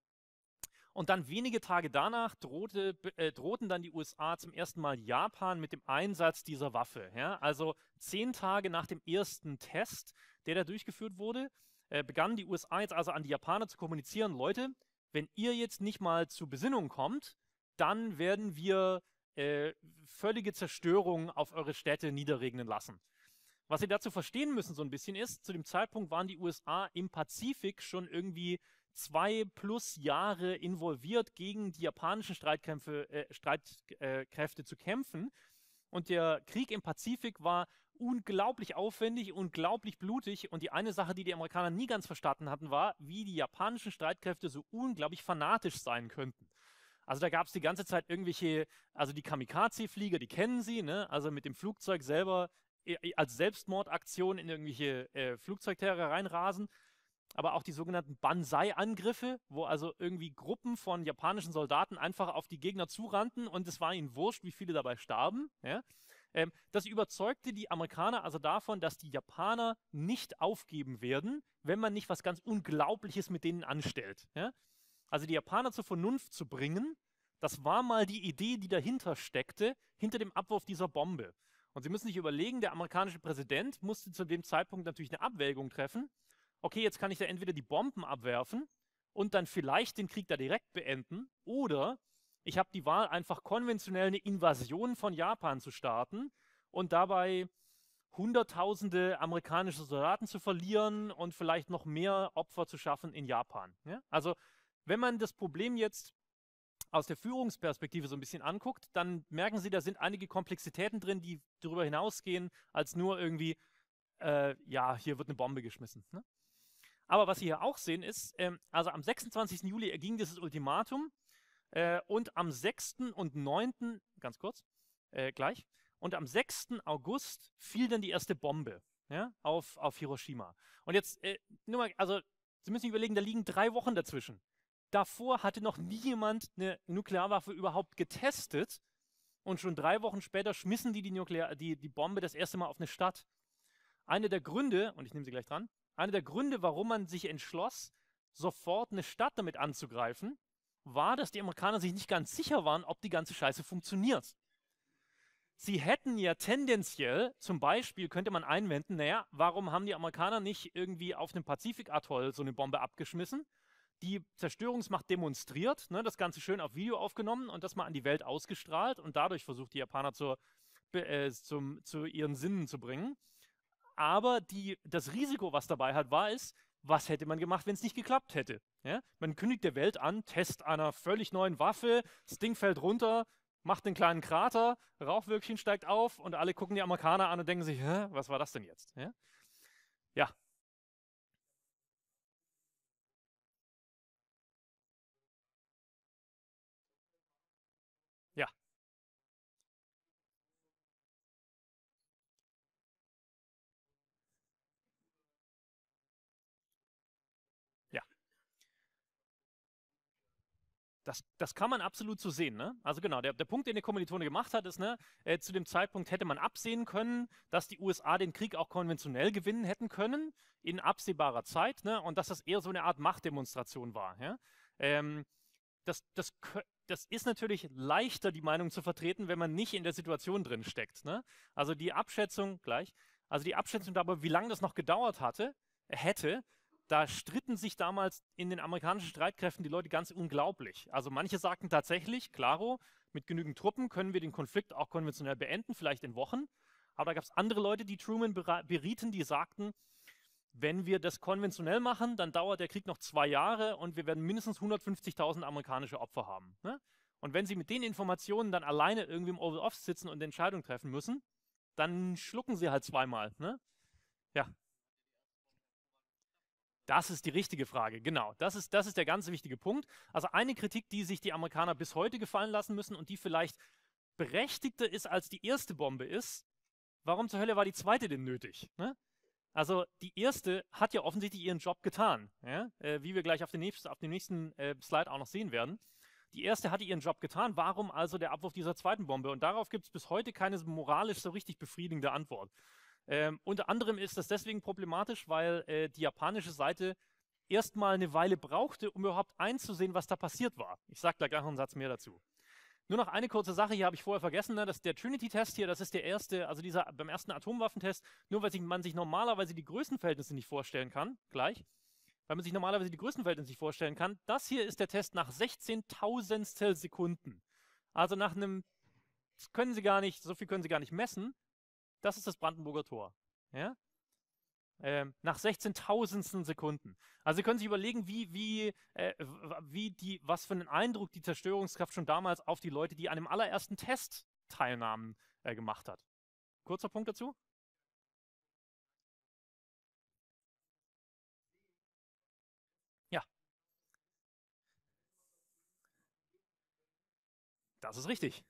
[SPEAKER 1] und dann wenige Tage danach drohte, äh, drohten dann die U S A zum ersten Mal Japan mit dem Einsatz dieser Waffe. Ja? Also zehn Tage nach dem ersten Test, der da durchgeführt wurde, äh, begannen die U S A jetzt also an die Japaner zu kommunizieren, Leute, wenn ihr jetzt nicht mal zur Besinnung kommt, dann werden wir äh, völlige Zerstörung auf eure Städte niederregnen lassen. Was Sie dazu verstehen müssen so ein bisschen ist, zu dem Zeitpunkt waren die U S A im Pazifik schon irgendwie zwei plus Jahre involviert, gegen die japanischen Streitkämpfe, äh, Streitkräfte zu kämpfen. Und der Krieg im Pazifik war unglaublich aufwendig, unglaublich blutig. Und die eine Sache, die die Amerikaner nie ganz verstanden hatten, war, wie die japanischen Streitkräfte so unglaublich fanatisch sein könnten. Also da gab es die ganze Zeit irgendwelche, also die Kamikaze-Flieger, die kennen Sie, ne? Also mit dem Flugzeug selber äh, als Selbstmordaktion in irgendwelche äh, Flugzeugträger reinrasen. Aber auch die sogenannten Banzai-Angriffe, wo also irgendwie Gruppen von japanischen Soldaten einfach auf die Gegner zurannten und es war ihnen wurscht, wie viele dabei starben. Ja? Ähm, das überzeugte die Amerikaner also davon, dass die Japaner nicht aufgeben werden, wenn man nicht was ganz Unglaubliches mit denen anstellt. Ja? Also die Japaner zur Vernunft zu bringen, das war mal die Idee, die dahinter steckte, hinter dem Abwurf dieser Bombe. Und Sie müssen sich überlegen, der amerikanische Präsident musste zu dem Zeitpunkt natürlich eine Abwägung treffen. Okay, jetzt kann ich da entweder die Bomben abwerfen und dann vielleicht den Krieg da direkt beenden, oder ich habe die Wahl, einfach konventionell eine Invasion von Japan zu starten und dabei hunderttausende amerikanische Soldaten zu verlieren und vielleicht noch mehr Opfer zu schaffen in Japan. Ja? Also wenn man das Problem jetzt aus der Führungsperspektive so ein bisschen anguckt, dann merken Sie, da sind einige Komplexitäten drin, die darüber hinausgehen, als nur irgendwie, äh, ja, hier wird eine Bombe geschmissen. Ne? Aber was Sie hier auch sehen ist, ähm, also am sechsundzwanzigsten Juli erging dieses Ultimatum äh, und am sechsten und neunten, ganz kurz, äh, gleich, und am sechsten August fiel dann die erste Bombe, ja, auf, auf Hiroshima. Und jetzt, äh, nur mal, also Sie müssen sich überlegen, da liegen drei Wochen dazwischen. Davor hatte noch nie jemand eine Nuklearwaffe überhaupt getestet und schon drei Wochen später schmissen die die, Nuklear die die Bombe das erste Mal auf eine Stadt. Einer der Gründe, und ich nehme sie gleich dran, einer der Gründe, warum man sich entschloss, sofort eine Stadt damit anzugreifen, war, dass die Amerikaner sich nicht ganz sicher waren, ob die ganze Scheiße funktioniert. Sie hätten ja tendenziell, zum Beispiel könnte man einwenden, naja, warum haben die Amerikaner nicht irgendwie auf einem Pazifik-Atoll so eine Bombe abgeschmissen, die Zerstörungsmacht demonstriert, ne, das Ganze schön auf Video aufgenommen und das mal an die Welt ausgestrahlt und dadurch versucht die Japaner zur, äh, zum, zu ihren Sinnen zu bringen. Aber die, das Risiko, was dabei hat, war es, was hätte man gemacht, wenn es nicht geklappt hätte? Ja? Man kündigt der Welt an, Test einer völlig neuen Waffe, das Ding fällt runter, macht einen kleinen Krater, Rauchwölkchen steigt auf und alle gucken die Amerikaner an und denken sich, hä, was war das denn jetzt? Ja. ja. Ja. Ja. Das, das kann man absolut so sehen, ne? Also genau, der, der Punkt, den der Kommilitone gemacht hat, ist, ne, äh, zu dem Zeitpunkt hätte man absehen können, dass die U S A den Krieg auch konventionell gewinnen hätten können, in absehbarer Zeit, ne? Und dass das eher so eine Art Machtdemonstration war, ja? Ähm, das, das, das ist natürlich leichter, die Meinung zu vertreten, wenn man nicht in der Situation drin steckt, ne? Also die Abschätzung, gleich, also die Abschätzung darüber, wie lange das noch gedauert hatte, hätte, da stritten sich damals in den amerikanischen Streitkräften die Leute ganz unglaublich. Also manche sagten tatsächlich, klaro, mit genügend Truppen können wir den Konflikt auch konventionell beenden, vielleicht in Wochen. Aber da gab es andere Leute, die Truman berieten, die sagten, wenn wir das konventionell machen, dann dauert der Krieg noch zwei Jahre und wir werden mindestens hundertfünfzigtausend amerikanische Opfer haben. Ne? Und wenn sie mit den Informationen dann alleine irgendwie im Oval Office sitzen und eine Entscheidung treffen müssen, dann schlucken sie halt zweimal. Ne? Ja. Das ist die richtige Frage, genau. Das ist, das ist der ganz wichtige Punkt. Also eine Kritik, die sich die Amerikaner bis heute gefallen lassen müssen und die vielleicht berechtigter ist, als die erste Bombe ist, warum zur Hölle war die zweite denn nötig? Ne? Also die erste hat ja offensichtlich ihren Job getan, ja? äh, wie wir gleich auf, den nächsten, auf dem nächsten äh, Slide auch noch sehen werden. Die erste hatte ihren Job getan, warum also der Abwurf dieser zweiten Bombe? Und darauf gibt es bis heute keine moralisch so richtig befriedigende Antwort. Ähm, unter anderem ist das deswegen problematisch, weil äh, die japanische Seite erstmal eine Weile brauchte, um überhaupt einzusehen, was da passiert war. Ich sage da gleich noch einen Satz mehr dazu. Nur noch eine kurze Sache, hier habe ich vorher vergessen, ne? Das der Trinity-Test hier, das ist der erste, also dieser beim ersten Atomwaffentest, nur weil sich, man sich normalerweise die Größenverhältnisse nicht vorstellen kann, gleich, weil man sich normalerweise die Größenverhältnisse nicht vorstellen kann, das hier ist der Test nach sechzehntausendstel Sekunden. Also nach einem, das können Sie gar nicht, so viel können Sie gar nicht messen, das ist das Brandenburger Tor, ja? Ähm, nach sechzehntausendstel Sekunden. Also Sie können sich überlegen, wie, wie, äh, wie die, was für einen Eindruck die Zerstörungskraft schon damals auf die Leute, die an dem allerersten Test teilnahmen, äh, gemacht hat. Kurzer Punkt dazu? Ja. Das ist richtig.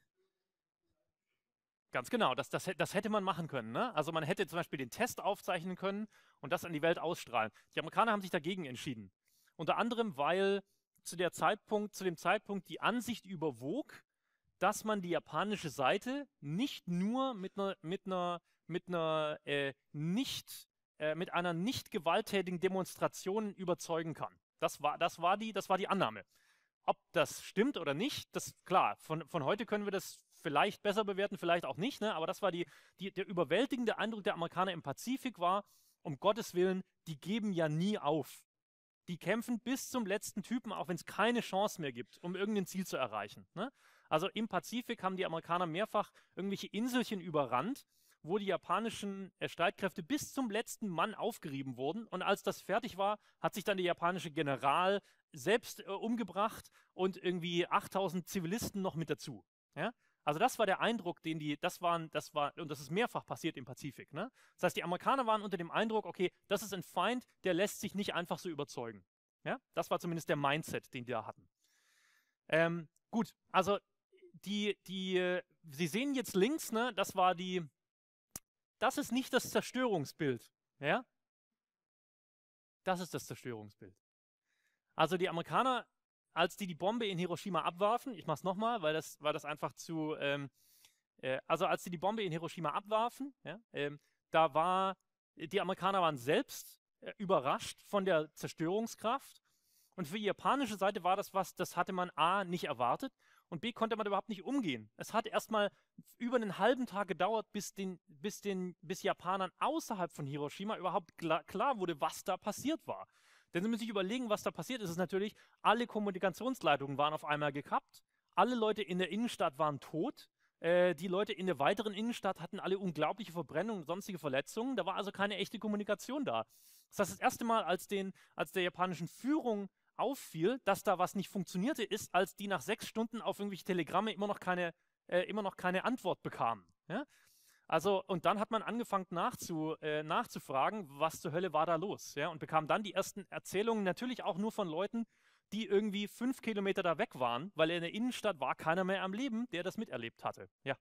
[SPEAKER 1] Ganz genau, das, das, das hätte man machen können. Ne? Also man hätte zum Beispiel den Test aufzeichnen können und das an die Welt ausstrahlen. Die Amerikaner haben sich dagegen entschieden. Unter anderem, weil zu, der Zeitpunkt, zu dem Zeitpunkt die Ansicht überwog, dass man die japanische Seite nicht nur mit einer, mit einer, mit einer äh, nicht, äh, mit einer nicht gewalttätigen Demonstration überzeugen kann. Das war, das war die, das war die Annahme. Ob das stimmt oder nicht, das klar, von, von heute können wir das vielleicht besser bewerten, vielleicht auch nicht, ne? Aber das war die, die, der überwältigende Eindruck der Amerikaner im Pazifik war, um Gottes Willen, die geben ja nie auf. Die kämpfen bis zum letzten Typen, auch wenn es keine Chance mehr gibt, um irgendein Ziel zu erreichen. Ne? Also im Pazifik haben die Amerikaner mehrfach irgendwelche Inselchen überrannt, wo die japanischen äh, Streitkräfte bis zum letzten Mann aufgerieben wurden. Und als das fertig war, hat sich dann der japanische General selbst äh, umgebracht und irgendwie achttausend Zivilisten noch mit dazu. Ja? Also das war der Eindruck, den die, das waren, das war, und das ist mehrfach passiert im Pazifik. Ne? Das heißt, die Amerikaner waren unter dem Eindruck, okay, das ist ein Feind, der lässt sich nicht einfach so überzeugen. Ja? Das war zumindest der Mindset, den die da hatten. Ähm, gut, also die, die, Sie sehen jetzt links, ne, das war die, das ist nicht das Zerstörungsbild. Ja? Das ist das Zerstörungsbild. Also die Amerikaner, als die die Bombe in Hiroshima abwarfen, ich mach's nochmal, weil das, weil das einfach zu, ähm, äh, also als die die Bombe in Hiroshima abwarfen, ja, ähm, da war, die Amerikaner waren selbst äh, überrascht von der Zerstörungskraft und für die japanische Seite war das was, das hatte man A, nicht erwartet und B, konnte man überhaupt nicht umgehen. Es hat erstmal über einen halben Tag gedauert, bis den, bis den, bis Japanern außerhalb von Hiroshima überhaupt klar, klar wurde, was da passiert war. Denn Sie müssen sich überlegen, was da passiert ist. Es ist natürlich, alle Kommunikationsleitungen waren auf einmal gekappt, alle Leute in der Innenstadt waren tot, äh, die Leute in der weiteren Innenstadt hatten alle unglaubliche Verbrennungen und sonstige Verletzungen. Da war also keine echte Kommunikation da. Das heißt, das erste Mal, als, den, als der japanischen Führung auffiel, dass da was nicht funktionierte, ist, als die nach sechs Stunden auf irgendwelche Telegramme immer noch keine, äh, immer noch keine Antwort bekamen. Ja? Also, und dann hat man angefangen nachzu, äh, nachzufragen, was zur Hölle war da los, ja, und bekam dann die ersten Erzählungen, natürlich auch nur von Leuten, die irgendwie fünf Kilometer da weg waren, weil in der Innenstadt war keiner mehr am Leben, der das miterlebt hatte. Ja.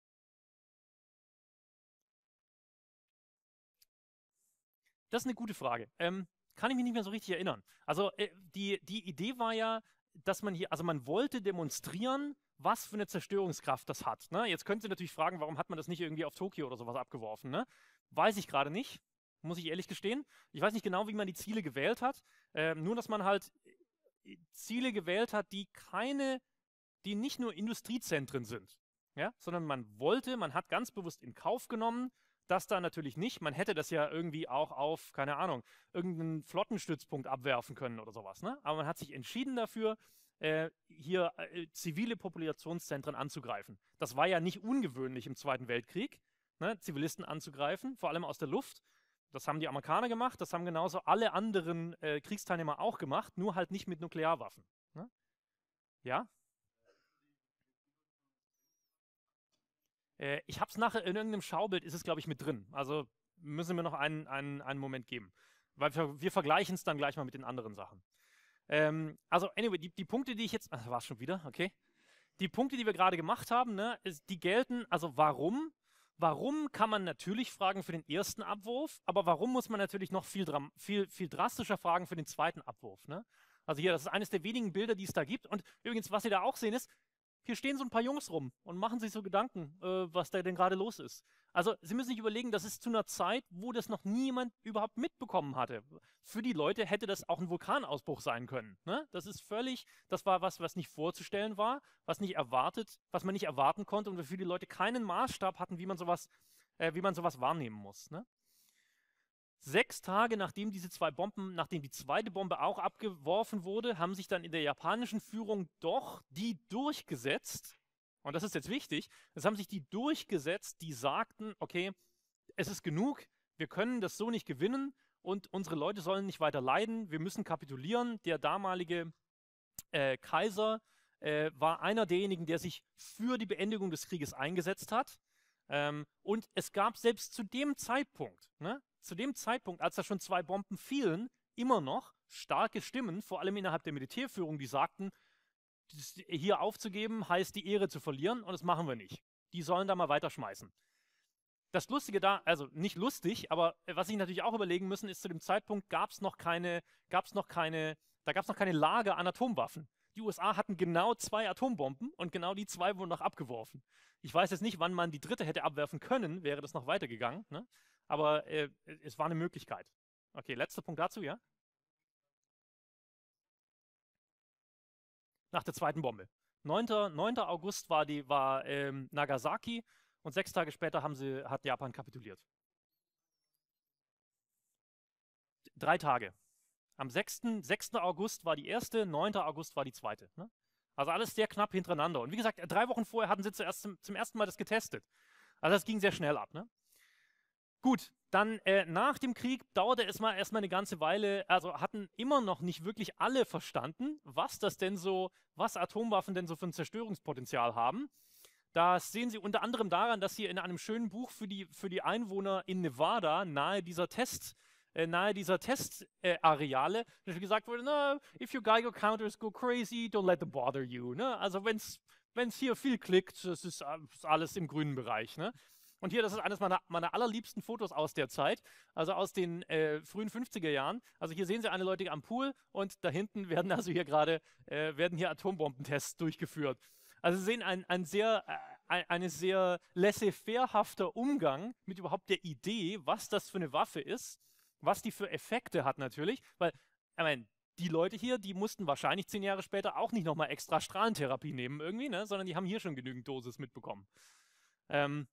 [SPEAKER 1] Das ist eine gute Frage. Ähm, kann ich mich nicht mehr so richtig erinnern. Also, äh, die, die Idee war ja, dass man hier, also man wollte demonstrieren, was für eine Zerstörungskraft das hat. Ne? Jetzt können Sie natürlich fragen, warum hat man das nicht irgendwie auf Tokio oder sowas abgeworfen? Ne? Weiß ich gerade nicht, muss ich ehrlich gestehen. Ich weiß nicht genau, wie man die Ziele gewählt hat. Ähm, nur, dass man halt Ziele gewählt hat, die keine, die nicht nur Industriezentren sind, ja? Sondern man wollte, man hat ganz bewusst in Kauf genommen, dass da natürlich nicht, man hätte das ja irgendwie auch auf, keine Ahnung, irgendeinen Flottenstützpunkt abwerfen können oder sowas, ne? Aber man hat sich entschieden dafür, äh, hier äh, zivile Populationszentren anzugreifen. Das war ja nicht ungewöhnlich im Zweiten Weltkrieg, ne? Zivilisten anzugreifen, vor allem aus der Luft. Das haben die Amerikaner gemacht, das haben genauso alle anderen äh, Kriegsteilnehmer auch gemacht, nur halt nicht mit Nuklearwaffen. Ne? Ja? Äh, ich habe es nachher in irgendeinem Schaubild, ist es glaube ich mit drin. Also müssen wir noch einen, einen, einen Moment geben. Weil wir, wir vergleichen es dann gleich mal mit den anderen Sachen. Ähm, also anyway, die, die Punkte, die ich jetzt, ach, war es schon wieder, okay. Die Punkte, die wir gerade gemacht haben, ne, ist, die gelten, also warum? Warum kann man natürlich fragen für den ersten Abwurf, aber warum muss man natürlich noch viel, viel, viel drastischer fragen für den zweiten Abwurf? Ne? Also hier, das ist eines der wenigen Bilder, die es da gibt. Und übrigens, was Sie da auch sehen ist, hier stehen so ein paar Jungs rum und machen sich so Gedanken, äh, was da denn gerade los ist. Also Sie müssen sich überlegen, das ist zu einer Zeit, wo das noch niemand überhaupt mitbekommen hatte. Für die Leute hätte das auch ein Vulkanausbruch sein können. Ne? Das ist völlig, das war was, was nicht vorzustellen war, was nicht erwartet, was man nicht erwarten konnte und wofür die Leute keinen Maßstab hatten, wie man sowas, äh, wie man sowas wahrnehmen muss. Ne? Sechs Tage nachdem diese zwei Bomben, nachdem die zweite Bombe auch abgeworfen wurde, haben sich dann in der japanischen Führung doch die durchgesetzt, und das ist jetzt wichtig, es haben sich die durchgesetzt, die sagten, okay, es ist genug, wir können das so nicht gewinnen und unsere Leute sollen nicht weiter leiden, wir müssen kapitulieren. Der damalige äh, Kaiser äh, war einer derjenigen, der sich für die Beendigung des Krieges eingesetzt hat. Ähm, und es gab selbst zu dem Zeitpunkt, ne, zu dem Zeitpunkt, als da schon zwei Bomben fielen, immer noch starke Stimmen, vor allem innerhalb der Militärführung, die sagten, hier aufzugeben heißt die Ehre zu verlieren und das machen wir nicht. Die sollen da mal weiterschmeißen. Das Lustige da, also nicht lustig, aber was sich natürlich auch überlegen müssen, ist, zu dem Zeitpunkt gab es noch keine, gab's noch keine, da gab es noch keine Lager an Atomwaffen. Die U S A hatten genau zwei Atombomben und genau die zwei wurden noch abgeworfen. Ich weiß jetzt nicht, wann man die dritte hätte abwerfen können, wäre das noch weitergegangen, ne? Aber äh, es war eine Möglichkeit. Okay, letzter Punkt dazu, ja? Nach der zweiten Bombe. neunter August war, die, war ähm, Nagasaki und sechs Tage später haben sie, hat Japan kapituliert. Drei Tage. Am sechsten August war die erste, neunter August war die zweite. Ne? Also alles sehr knapp hintereinander. Und wie gesagt, drei Wochen vorher hatten sie zuerst zum, zum ersten Mal das getestet. Also das ging sehr schnell ab. Ne? Gut, dann äh, nach dem Krieg dauerte es mal erstmal eine ganze Weile, also hatten immer noch nicht wirklich alle verstanden, was das denn so, was Atomwaffen denn so für ein Zerstörungspotenzial haben. Das sehen Sie unter anderem daran, dass hier in einem schönen Buch für die, für die Einwohner in Nevada nahe dieser Test, äh, nahe dieser Testareale äh, gesagt wurde, no, if your Geiger counters go crazy, don't let them bother you. Ne? Also wenn es hier viel klickt, das ist, ist alles im grünen Bereich. Ne? Und hier, das ist eines meiner, meiner allerliebsten Fotos aus der Zeit, also aus den äh, frühen fünfziger Jahren. Also hier sehen Sie eine Leute am Pool und da hinten werden also hier gerade, äh, werden hier Atombombentests durchgeführt. Also Sie sehen ein, ein sehr, äh, eine sehr laissez-faire-hafter Umgang mit überhaupt der Idee, was das für eine Waffe ist, was die für Effekte hat natürlich, weil, ich meine, die Leute hier, die mussten wahrscheinlich zehn Jahre später auch nicht nochmal extra Strahlentherapie nehmen irgendwie, ne, sondern die haben hier schon genügend Dosis mitbekommen. Ähm,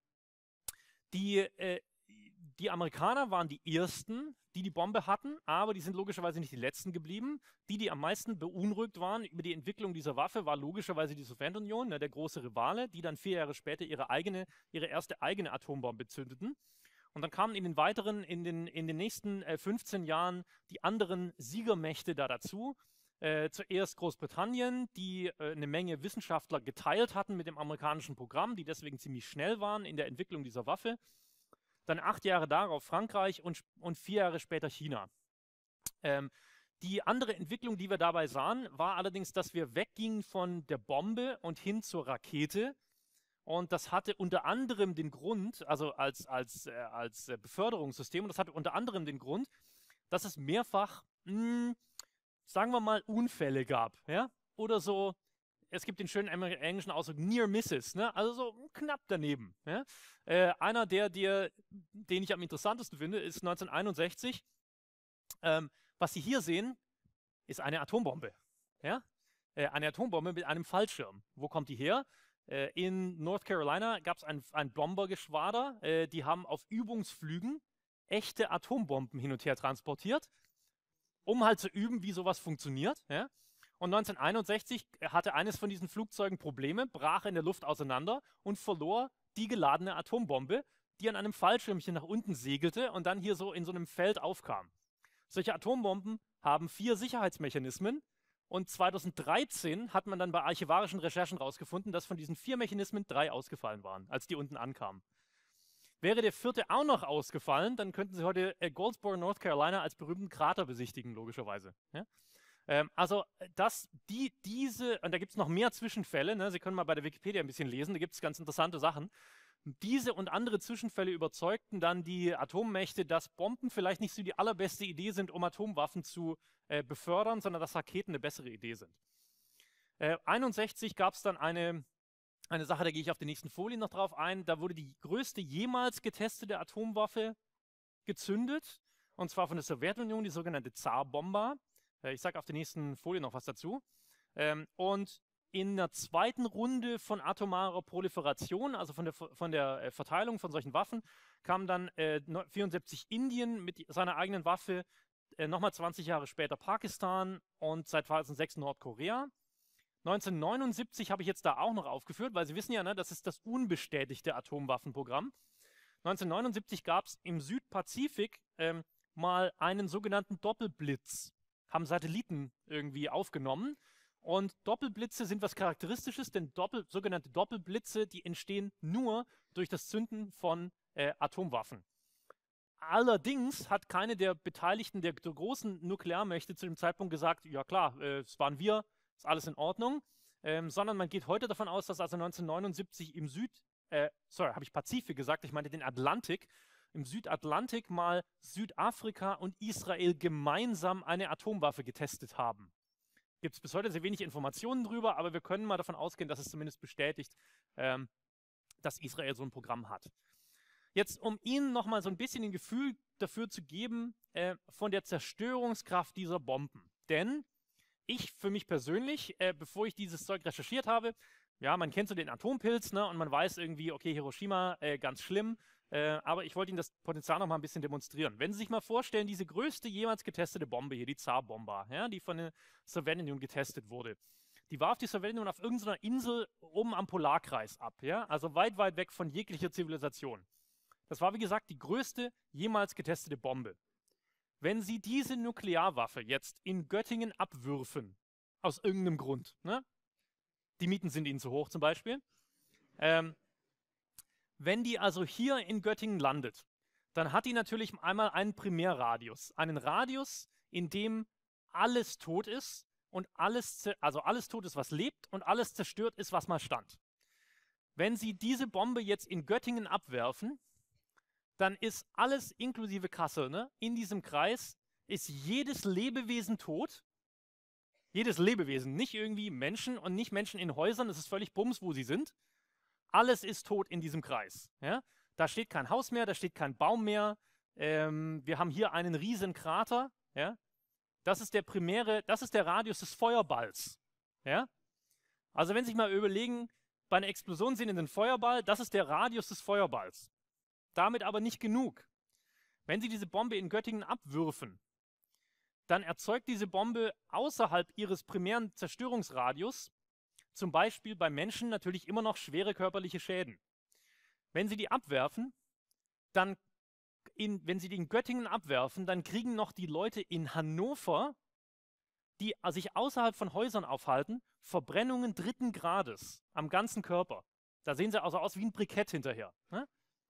[SPEAKER 1] Die, äh, die Amerikaner waren die Ersten, die die Bombe hatten, aber die sind logischerweise nicht die Letzten geblieben. Die, die am meisten beunruhigt waren über die Entwicklung dieser Waffe, war logischerweise die Sowjetunion, ne, der große Rivale, die dann vier Jahre später ihre, eigene, ihre erste eigene Atombombe zündeten. Und dann kamen in den weiteren, in den, in den nächsten äh, fünfzehn Jahren die anderen Siegermächte da dazu. Äh, zuerst Großbritannien, die äh, eine Menge Wissenschaftler geteilt hatten mit dem amerikanischen Programm, die deswegen ziemlich schnell waren in der Entwicklung dieser Waffe. Dann acht Jahre darauf Frankreich und, und vier Jahre später China. Ähm, die andere Entwicklung, die wir dabei sahen, war allerdings, dass wir weggingen von der Bombe und hin zur Rakete. Und das hatte unter anderem den Grund, also als, als, äh, als Beförderungssystem, und das hatte unter anderem den Grund, dass es mehrfach, mh, sagen wir mal, Unfälle gab, ja, oder so, es gibt den schönen englischen Ausdruck Near Misses, ne? Also so knapp daneben. Ja? Äh, einer der, der, den ich am interessantesten finde, ist neunzehnhunderteinundsechzig. Ähm, was Sie hier sehen, ist eine Atombombe. Ja? Äh, eine Atombombe mit einem Fallschirm. Wo kommt die her? Äh, in North Carolina gab es ein, ein Bombergeschwader, äh, die haben auf Übungsflügen echte Atombomben hin und her transportiert, um halt zu üben, wie sowas funktioniert. Ja? Und neunzehnhunderteinundsechzig hatte eines von diesen Flugzeugen Probleme, brach in der Luft auseinander und verlor die geladene Atombombe, die an einem Fallschirmchen nach unten segelte und dann hier so in so einem Feld aufkam. Solche Atombomben haben vier Sicherheitsmechanismen und zweitausenddreizehn hat man dann bei archivarischen Recherchen herausgefunden, dass von diesen vier Mechanismen drei ausgefallen waren, als die unten ankamen. Wäre der vierte auch noch ausgefallen, dann könnten Sie heute Goldsboro, North Carolina als berühmten Krater besichtigen, logischerweise. Ja? Ähm, also, dass die, diese, und da gibt es noch mehr Zwischenfälle, ne? Sie können mal bei der Wikipedia ein bisschen lesen, da gibt es ganz interessante Sachen. Diese und andere Zwischenfälle überzeugten dann die Atommächte, dass Bomben vielleicht nicht so die allerbeste Idee sind, um Atomwaffen zu äh, befördern, sondern dass Raketen eine bessere Idee sind. Äh, einundsechzig gab es dann eine, eine Sache, da gehe ich auf die nächsten Folien noch drauf ein, da wurde die größte jemals getestete Atomwaffe gezündet, und zwar von der Sowjetunion, die sogenannte Zar-Bomba. Äh, ich sage auf der nächsten Folie noch was dazu. Ähm, und in der zweiten Runde von atomarer Proliferation, also von der, von der äh, Verteilung von solchen Waffen, kam dann äh, vierundsiebzig Indien mit seiner eigenen Waffe, äh, nochmal zwanzig Jahre später Pakistan und seit zweitausendsechs Nordkorea. neunzehnhundertneunundsiebzig habe ich jetzt da auch noch aufgeführt, weil Sie wissen ja, ne, das ist das unbestätigte Atomwaffenprogramm. neunzehnhundertneunundsiebzig gab es im Südpazifik ähm, mal einen sogenannten Doppelblitz. Haben Satelliten irgendwie aufgenommen. Und Doppelblitze sind was Charakteristisches, denn Doppel, sogenannte Doppelblitze, die entstehen nur durch das Zünden von äh, Atomwaffen. Allerdings hat keine der Beteiligten, der, der großen Nuklearmächte zu dem Zeitpunkt gesagt, ja klar, äh, es waren wir, ist alles in Ordnung, ähm, sondern man geht heute davon aus, dass also neunzehnhundertneunundsiebzig im Süd, äh, sorry, habe ich Pazifik gesagt, ich meinte den Atlantik, im Südatlantik mal Südafrika und Israel gemeinsam eine Atomwaffe getestet haben. Gibt es bis heute sehr wenig Informationen drüber, aber wir können mal davon ausgehen, dass es zumindest bestätigt, ähm, dass Israel so ein Programm hat. Jetzt, um Ihnen nochmal so ein bisschen ein Gefühl dafür zu geben, äh, von der Zerstörungskraft dieser Bomben. Denn ich für mich persönlich, äh, bevor ich dieses Zeug recherchiert habe, ja, man kennt so den Atompilz, ne, und man weiß irgendwie, okay, Hiroshima, äh, ganz schlimm, äh, aber ich wollte Ihnen das Potenzial noch mal ein bisschen demonstrieren. Wenn Sie sich mal vorstellen, diese größte jemals getestete Bombe hier, die Zar-Bomba, ja, die von der Sowjetunion getestet wurde, die warf die Sowjetunion auf irgendeiner Insel oben am Polarkreis ab, ja, also weit, weit weg von jeglicher Zivilisation. Das war, wie gesagt, die größte jemals getestete Bombe. Wenn Sie diese Nuklearwaffe jetzt in Göttingen abwürfen, aus irgendeinem Grund, ne? Die Mieten sind Ihnen zu hoch zum Beispiel, ähm, wenn die also hier in Göttingen landet, dann hat die natürlich einmal einen Primärradius. Einen Radius, in dem alles tot ist und alles, also alles tot ist, was lebt, und alles zerstört ist, was mal stand. Wenn Sie diese Bombe jetzt in Göttingen abwerfen, dann ist alles inklusive Kassel, ne? In diesem Kreis ist jedes Lebewesen tot. Jedes Lebewesen, nicht irgendwie Menschen und nicht Menschen in Häusern, es ist völlig bums, wo sie sind. Alles ist tot in diesem Kreis. Ja? Da steht kein Haus mehr, da steht kein Baum mehr. Ähm, wir haben hier einen riesen Krater. Ja? Das ist der primäre, das ist der Radius des Feuerballs. Ja? Also wenn Sie sich mal überlegen, bei einer Explosion sehen Sie einen Feuerball, das ist der Radius des Feuerballs. Damit aber nicht genug. Wenn Sie diese Bombe in Göttingen abwürfen, dann erzeugt diese Bombe außerhalb ihres primären Zerstörungsradius, zum Beispiel bei Menschen, natürlich immer noch schwere körperliche Schäden. Wenn Sie die abwerfen, dann, in, wenn Sie die in Göttingen abwerfen, dann kriegen noch die Leute in Hannover, die sich außerhalb von Häusern aufhalten, Verbrennungen dritten Grades am ganzen Körper. Da sehen sie also aus wie ein Brikett hinterher. Ne?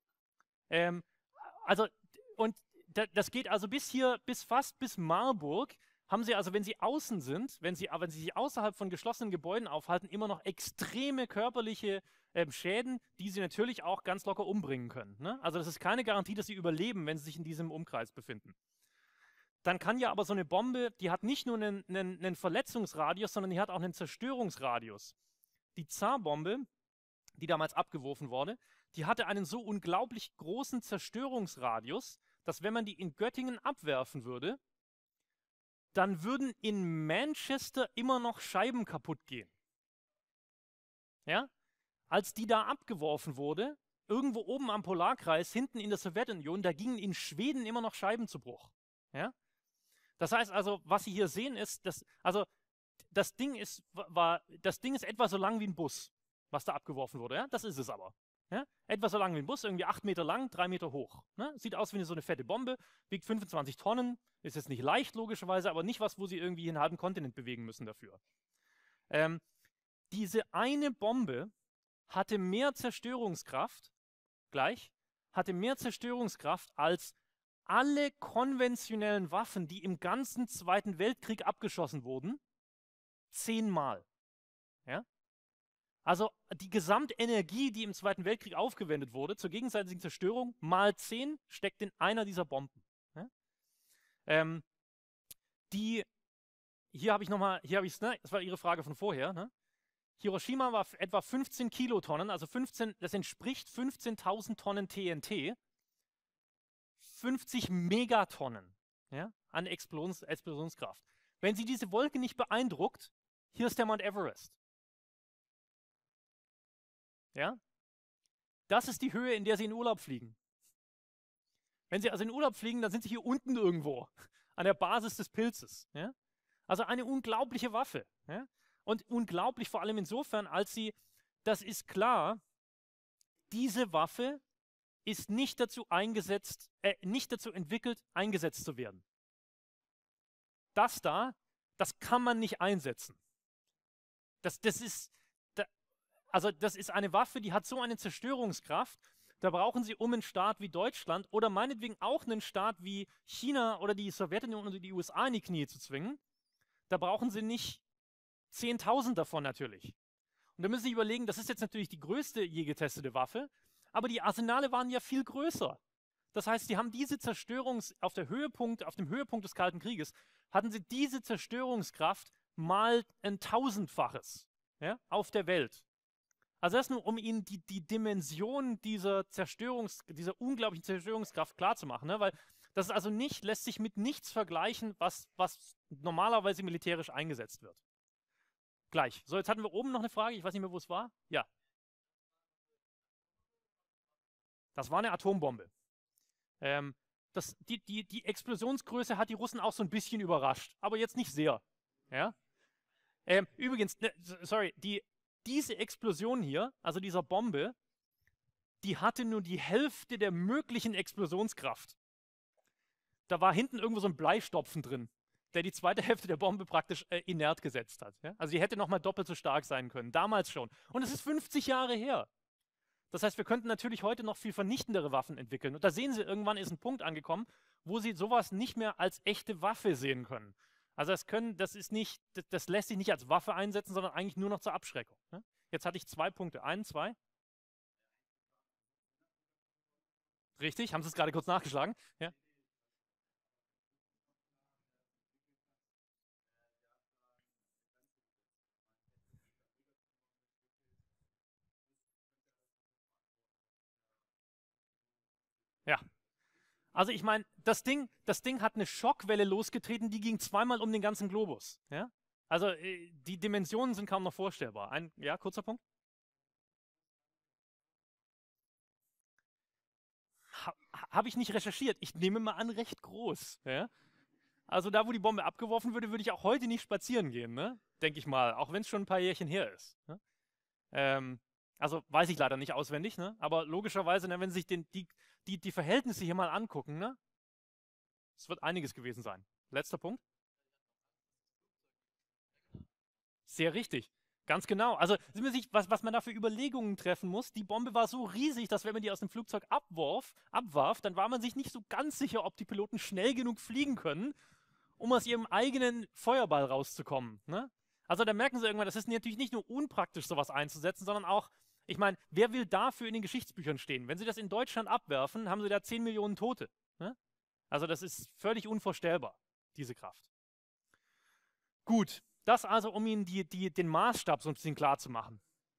[SPEAKER 1] Ähm, also, und das geht also bis hier, bis fast bis Marburg, haben Sie also, wenn Sie außen sind, wenn Sie, wenn Sie sich außerhalb von geschlossenen Gebäuden aufhalten, immer noch extreme körperliche ähm, Schäden, die Sie natürlich auch ganz locker umbringen können. Ne? Also das ist keine Garantie, dass Sie überleben, wenn Sie sich in diesem Umkreis befinden. Dann kann ja aber so eine Bombe, die hat nicht nur einen, einen, einen Verletzungsradius, sondern die hat auch einen Zerstörungsradius. Die Zar-Bombe, die damals abgeworfen wurde, die hatte einen so unglaublich großen Zerstörungsradius, dass wenn man die in Göttingen abwerfen würde, dann würden in Manchester immer noch Scheiben kaputt gehen. Ja? Als die da abgeworfen wurde, irgendwo oben am Polarkreis, hinten in der Sowjetunion, da gingen in Schweden immer noch Scheiben zu Bruch. Ja? Das heißt also, was Sie hier sehen ist, dass, also das Ding ist, war, das Ding ist etwa so lang wie ein Bus, was da abgeworfen wurde. Ja? Das ist es aber. Ja? Etwa so lang wie ein Bus, irgendwie acht Meter lang, drei Meter hoch. Ne? Sieht aus wie eine, so eine fette Bombe, wiegt fünfundzwanzig Tonnen, ist jetzt nicht leicht logischerweise, aber nicht was, wo sie irgendwie einen halben Kontinent bewegen müssen dafür. Ähm, diese eine Bombe hatte mehr Zerstörungskraft, gleich, hatte mehr Zerstörungskraft als alle konventionellen Waffen, die im ganzen Zweiten Weltkrieg abgeschossen wurden, zehnmal. Ja? Also die Gesamtenergie, die im Zweiten Weltkrieg aufgewendet wurde zur gegenseitigen Zerstörung, mal zehn steckt in einer dieser Bomben. Ja? Ähm, die, hier habe ich nochmal, hier habe ich es, ne? Das war Ihre Frage von vorher, ne? Hiroshima war etwa fünfzehn Kilotonnen, also fünfzehn, das entspricht fünfzehntausend Tonnen T N T, fünfzig Megatonnen, ja, an Explosions Explosionskraft. Wenn Sie diese Wolke nicht beeindruckt, hier ist der Mount Everest. Ja? Das ist die Höhe, in der Sie in Urlaub fliegen. Wenn Sie also in Urlaub fliegen, dann sind Sie hier unten irgendwo, an der Basis des Pilzes. Ja? Also eine unglaubliche Waffe. Ja? Und unglaublich vor allem insofern, als sie, das ist klar, diese Waffe ist nicht dazu eingesetzt, äh, nicht dazu entwickelt, eingesetzt zu werden. Das da, das kann man nicht einsetzen. Das, das ist, da, also das ist eine Waffe, die hat so eine Zerstörungskraft, da brauchen Sie, um einen Staat wie Deutschland oder meinetwegen auch einen Staat wie China oder die Sowjetunion oder die U S A in die Knie zu zwingen, da brauchen Sie nicht zehntausend davon natürlich. Und da müssen Sie sich überlegen, das ist jetzt natürlich die größte je getestete Waffe, aber die Arsenale waren ja viel größer. Das heißt, die haben diese Zerstörungs, auf der Höhepunkt, auf dem Höhepunkt des Kalten Krieges, hatten sie diese Zerstörungskraft mal ein Tausendfaches, ja, auf der Welt. Also das nur, um Ihnen die, die Dimension dieser Zerstörungs, dieser unglaublichen Zerstörungskraft klarzumachen, ne? Weil das ist also nicht, lässt sich mit nichts vergleichen, was, was normalerweise militärisch eingesetzt wird. Gleich. So, jetzt hatten wir oben noch eine Frage, ich weiß nicht mehr, wo es war. Ja. Das war eine Atombombe. Ähm, das, die, die, die Explosionsgröße hat die Russen auch so ein bisschen überrascht, aber jetzt nicht sehr. Ja? Ähm, übrigens, ne, sorry, die, diese Explosion hier, also dieser Bombe, die hatte nur die Hälfte der möglichen Explosionskraft. Da war hinten irgendwo so ein Bleistopfen drin, der die zweite Hälfte der Bombe praktisch äh, inert gesetzt hat. Ja? Also die hätte nochmal doppelt so stark sein können, damals schon. Und es ist fünfzig Jahre her. Das heißt, wir könnten natürlich heute noch viel vernichtendere Waffen entwickeln. Und da sehen Sie, irgendwann ist ein Punkt angekommen, wo Sie sowas nicht mehr als echte Waffe sehen können. Also das können, das ist nicht, das, das lässt sich nicht als Waffe einsetzen, sondern eigentlich nur noch zur Abschreckung. Ne? Jetzt hatte ich zwei Punkte. Einen, zwei. Richtig, haben Sie es gerade kurz nachgeschlagen? Ja. Ja. Also ich meine, das Ding, das Ding hat eine Schockwelle losgetreten, die ging zweimal um den ganzen Globus. Ja? Also äh, die Dimensionen sind kaum noch vorstellbar. Ein, ja, kurzer Punkt. Ha, Habe ich nicht recherchiert. Ich nehme mal an, recht groß. Ja? Also da, wo die Bombe abgeworfen würde, würde ich auch heute nicht spazieren gehen, ne? Denke ich mal, auch wenn es schon ein paar Jährchen her ist. Ne? Ähm, also weiß ich leider nicht auswendig, ne? Aber logischerweise, ne, wenn Sie sich den, die, die, die Verhältnisse hier mal angucken, ne? Es wird einiges gewesen sein. Letzter Punkt. Sehr richtig. Ganz genau. Also, sich, was, was man da für Überlegungen treffen muss, die Bombe war so riesig, dass wenn man die aus dem Flugzeug abwarf, abwarf, dann war man sich nicht so ganz sicher, ob die Piloten schnell genug fliegen können, um aus ihrem eigenen Feuerball rauszukommen. Ne? Also da merken sie irgendwann, das ist natürlich nicht nur unpraktisch, sowas einzusetzen, sondern auch, ich meine, wer will dafür in den Geschichtsbüchern stehen? Wenn sie das in Deutschland abwerfen, haben sie da zehn Millionen Tote. Ne? Also das ist völlig unvorstellbar, diese Kraft. Gut, das also, um Ihnen die, die, den Maßstab so ein bisschen klar zu machen.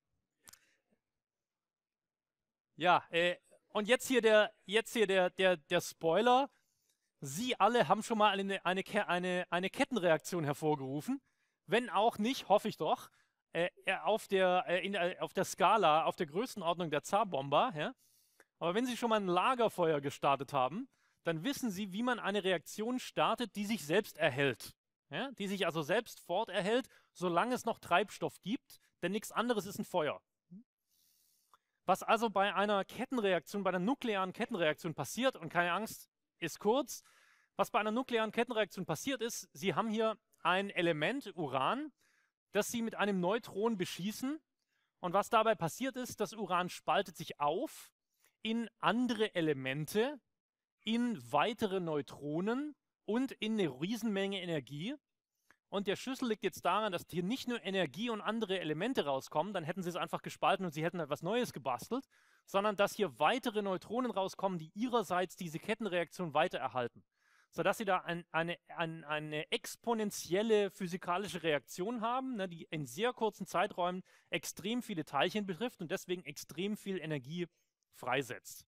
[SPEAKER 1] Ja, äh, und jetzt hier der, jetzt hier der, der, der Spoiler. Sie alle haben schon mal eine, eine, eine, eine Kettenreaktion hervorgerufen. Wenn auch nicht, hoffe ich doch, äh, auf, der, äh, in, äh, auf der Skala, auf der Größenordnung der Zar-Bomber. Ja? Aber wenn Sie schon mal ein Lagerfeuer gestartet haben, dann wissen Sie, wie man eine Reaktion startet, die sich selbst erhält. Ja? Die sich also selbst forterhält, solange es noch Treibstoff gibt, denn nichts anderes ist ein Feuer. Was also bei einer Kettenreaktion, bei einer nuklearen Kettenreaktion passiert, und keine Angst, ist kurz, was bei einer nuklearen Kettenreaktion passiert ist, Sie haben hier ein Element, Uran, das Sie mit einem Neutron beschießen, und was dabei passiert ist, das Uran spaltet sich auf in andere Elemente, in weitere Neutronen und in eine Riesenmenge Energie, Und der Schlüssel liegt jetzt daran, dass hier nicht nur Energie und andere Elemente rauskommen, dann hätten sie es einfach gespalten und sie hätten etwas Neues gebastelt, sondern dass hier weitere Neutronen rauskommen, die ihrerseits diese Kettenreaktion weiter erhalten. Sodass sie da ein, eine, ein, eine exponentielle physikalische Reaktion haben, ne, die in sehr kurzen Zeiträumen extrem viele Teilchen betrifft und deswegen extrem viel Energie freisetzt.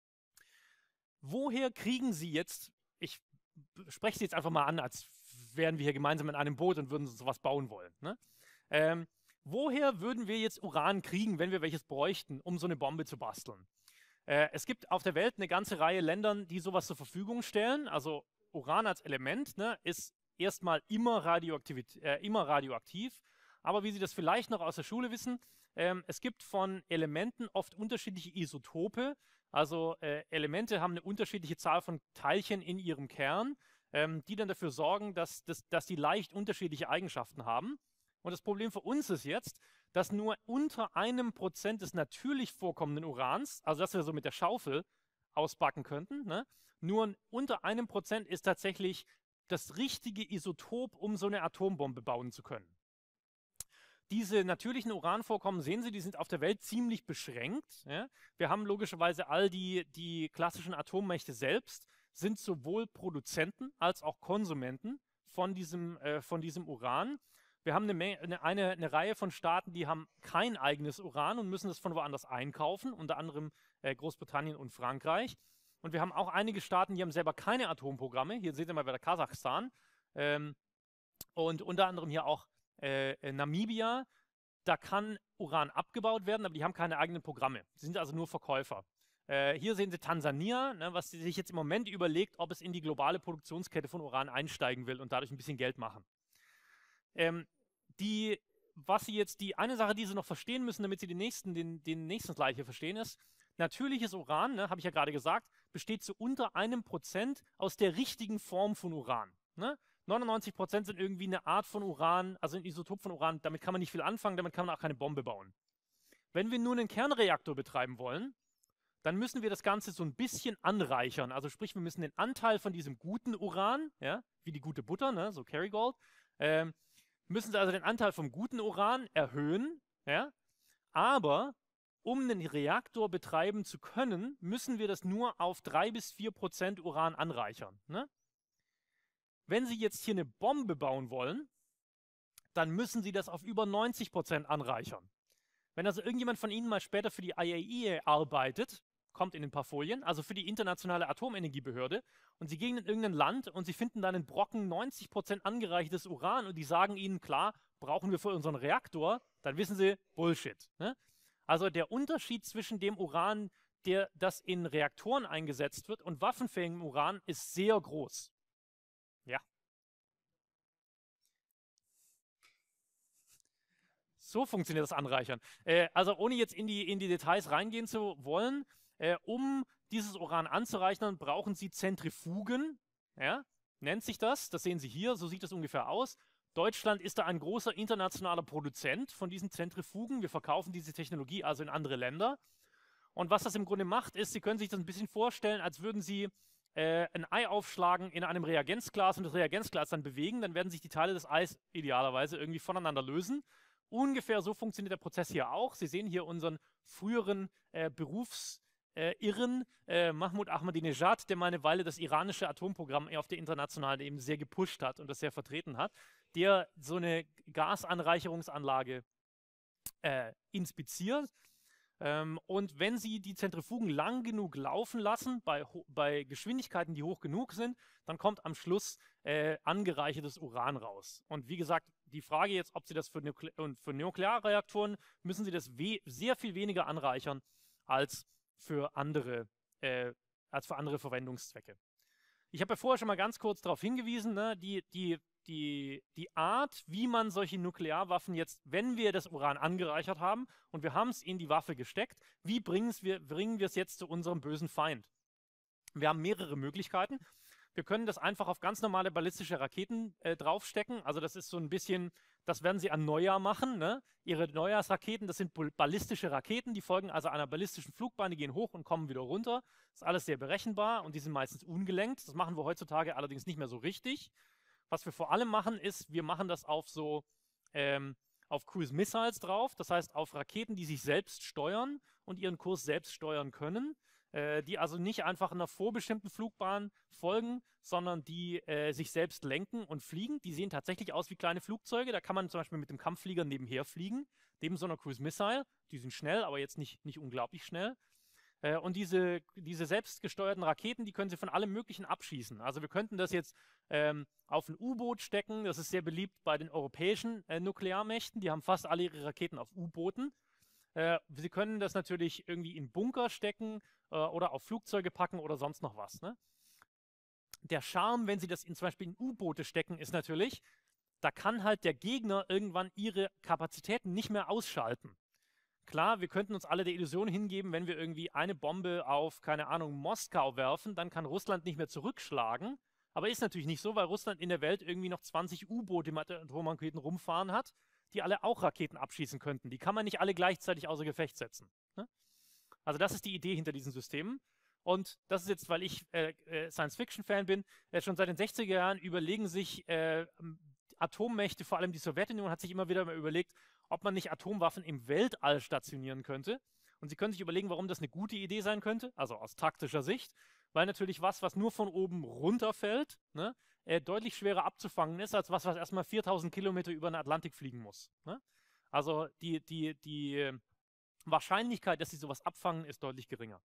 [SPEAKER 1] Woher kriegen Sie jetzt, ich spreche Sie jetzt einfach mal an, als wären wir hier gemeinsam in einem Boot und würden sowas bauen wollen. Ne? Ähm, woher würden wir jetzt Uran kriegen, wenn wir welches bräuchten, um so eine Bombe zu basteln? Äh, es gibt auf der Welt eine ganze Reihe Ländern, die sowas zur Verfügung stellen. Also Uran als Element, ne, ist erstmal immer, äh, immer radioaktiv. Aber wie Sie das vielleicht noch aus der Schule wissen, ähm, es gibt von Elementen oft unterschiedliche Isotope. Also äh, Elemente haben eine unterschiedliche Zahl von Teilchen in ihrem Kern, ähm, die dann dafür sorgen, dass, dass, dass die leicht unterschiedliche Eigenschaften haben. Und das Problem für uns ist jetzt, dass nur unter einem Prozent des natürlich vorkommenden Urans, also dass wir so mit der Schaufel ausbacken könnten, ne, nur unter einem Prozent ist tatsächlich das richtige Isotop, um so eine Atombombe bauen zu können. Diese natürlichen Uranvorkommen, sehen Sie, die sind auf der Welt ziemlich beschränkt. Ja? Wir haben logischerweise all die, die klassischen Atommächte selbst, sind sowohl Produzenten als auch Konsumenten von diesem, äh, von diesem Uran. Wir haben eine, eine, eine, eine Reihe von Staaten, die haben kein eigenes Uran und müssen es von woanders einkaufen, unter anderem äh, Großbritannien und Frankreich. Und wir haben auch einige Staaten, die haben selber keine Atomprogramme. Hier seht ihr mal wieder Kasachstan. Ähm, und unter anderem hier auch Äh, Namibia, da kann Uran abgebaut werden, aber die haben keine eigenen Programme. Sie sind also nur Verkäufer. Äh, hier sehen Sie Tansania, ne, was sie sich jetzt im Moment überlegt, ob es in die globale Produktionskette von Uran einsteigen will und dadurch ein bisschen Geld machen. Ähm, die, was Sie jetzt, die eine Sache, die Sie noch verstehen müssen, damit Sie den nächsten, den, den nächsten Slide hier verstehen, ist, natürliches Uran, ne, habe ich ja gerade gesagt, besteht zu unter einem Prozent aus der richtigen Form von Uran. Ne? neunundneunzig Prozent sind irgendwie eine Art von Uran, also ein Isotop von Uran, damit kann man nicht viel anfangen, damit kann man auch keine Bombe bauen. Wenn wir nur einen Kernreaktor betreiben wollen, dann müssen wir das Ganze so ein bisschen anreichern. Also sprich, wir müssen den Anteil von diesem guten Uran, ja, wie die gute Butter, ne, so Kerrygold, ähm, müssen Sie also den Anteil vom guten Uran erhöhen, ja, aber um einen Reaktor betreiben zu können, müssen wir das nur auf drei bis vier Prozent Uran anreichern, ne? Wenn Sie jetzt hier eine Bombe bauen wollen, dann müssen Sie das auf über neunzig Prozent anreichern. Wenn also irgendjemand von Ihnen mal später für die I A E A arbeitet, kommt in ein paar Folien, also für die Internationale Atomenergiebehörde, und Sie gehen in irgendein Land und Sie finden da einen Brocken neunzig Prozent angereichertes Uran und die sagen Ihnen, klar, brauchen wir für unseren Reaktor, dann wissen Sie, Bullshit. Ne? Also der Unterschied zwischen dem Uran, der, das in Reaktoren eingesetzt wird, und waffenfähigem Uran ist sehr groß. Ja. So funktioniert das Anreichern. Äh, also ohne jetzt in die, in die Details reingehen zu wollen, äh, um dieses Uran anzureichern, brauchen Sie Zentrifugen. Ja? Nennt sich das. Das sehen Sie hier. So sieht das ungefähr aus. Deutschland ist da ein großer internationaler Produzent von diesen Zentrifugen. Wir verkaufen diese Technologie also in andere Länder. Und was das im Grunde macht, ist, Sie können sich das ein bisschen vorstellen, als würden Sie äh, ein Ei aufschlagen in einem Reagenzglas und das Reagenzglas dann bewegen. Dann werden sich die Teile des Eis idealerweise irgendwie voneinander lösen. Ungefähr so funktioniert der Prozess hier auch. Sie sehen hier unseren früheren äh, Berufsirren, äh, äh, Mahmoud Ahmadinejad, der mal eine Weile das iranische Atomprogramm auf der internationalen Ebene sehr gepusht hat und das sehr vertreten hat, der so eine Gasanreicherungsanlage äh, inspiziert. Ähm, und wenn Sie die Zentrifugen lang genug laufen lassen, bei, bei Geschwindigkeiten, die hoch genug sind, dann kommt am Schluss äh, angereichertes Uran raus. Und wie gesagt, die Frage jetzt, ob Sie das für, Nukle und für Nuklearreaktoren, müssen Sie das sehr viel weniger anreichern als für andere, äh, als für andere Verwendungszwecke. Ich habe ja vorher schon mal ganz kurz darauf hingewiesen, ne, die, die, die, die Art, wie man solche Nuklearwaffen jetzt, wenn wir das Uran angereichert haben und wir haben es in die Waffe gesteckt, wie bringen wir, bringen wir es jetzt zu unserem bösen Feind? Wir haben mehrere Möglichkeiten. Wir können das einfach auf ganz normale ballistische Raketen äh, draufstecken. Also das ist so ein bisschen, das werden sie an Neujahr machen. Ne? Ihre Neujahrsraketen, das sind ballistische Raketen, die folgen also einer ballistischen Flugbahn, die gehen hoch und kommen wieder runter. Das ist alles sehr berechenbar und die sind meistens ungelenkt. Das machen wir heutzutage allerdings nicht mehr so richtig. Was wir vor allem machen, ist, wir machen das auf so, ähm, auf Cruise Missiles drauf, das heißt auf Raketen, die sich selbst steuern und ihren Kurs selbst steuern können, äh, die also nicht einfach einer vorbestimmten Flugbahn folgen, sondern die äh, sich selbst lenken und fliegen. Die sehen tatsächlich aus wie kleine Flugzeuge, da kann man zum Beispiel mit dem Kampfflieger nebenher fliegen, neben so einer Cruise Missile, die sind schnell, aber jetzt nicht, nicht unglaublich schnell. Äh, und diese, diese selbstgesteuerten Raketen, die können Sie von allem Möglichen abschießen. Also wir könnten das jetzt ähm, auf ein U-Boot stecken. Das ist sehr beliebt bei den europäischen äh, Nuklearmächten. Die haben fast alle ihre Raketen auf U-Booten. Äh, Sie können das natürlich irgendwie in Bunker stecken äh, oder auf Flugzeuge packen oder sonst noch was. Ne? Der Charme, wenn Sie das in, zum Beispiel in U-Boote stecken, ist natürlich, da kann halt der Gegner irgendwann ihre Kapazitäten nicht mehr ausschalten. Klar, wir könnten uns alle der Illusion hingeben, wenn wir irgendwie eine Bombe auf, keine Ahnung, Moskau werfen, dann kann Russland nicht mehr zurückschlagen. Aber ist natürlich nicht so, weil Russland in der Welt irgendwie noch zwanzig U-Boote mit Atomraketen rumfahren hat, die alle auch Raketen abschießen könnten. Die kann man nicht alle gleichzeitig außer Gefecht setzen. Ne? Also das ist die Idee hinter diesen Systemen. Und das ist jetzt, weil ich äh, äh, Science-Fiction-Fan bin, äh, schon seit den sechziger Jahren überlegen sich äh, Atommächte, vor allem die Sowjetunion, hat sich immer wieder mal überlegt, ob man nicht Atomwaffen im Weltall stationieren könnte. Und Sie können sich überlegen, warum das eine gute Idee sein könnte, also aus taktischer Sicht, weil natürlich was, was nur von oben runterfällt, ne, äh, deutlich schwerer abzufangen ist, als was, was erstmal viertausend Kilometer über den Atlantik fliegen muss. Ne? Also die, die, die Wahrscheinlichkeit, dass Sie sowas abfangen, ist deutlich geringer.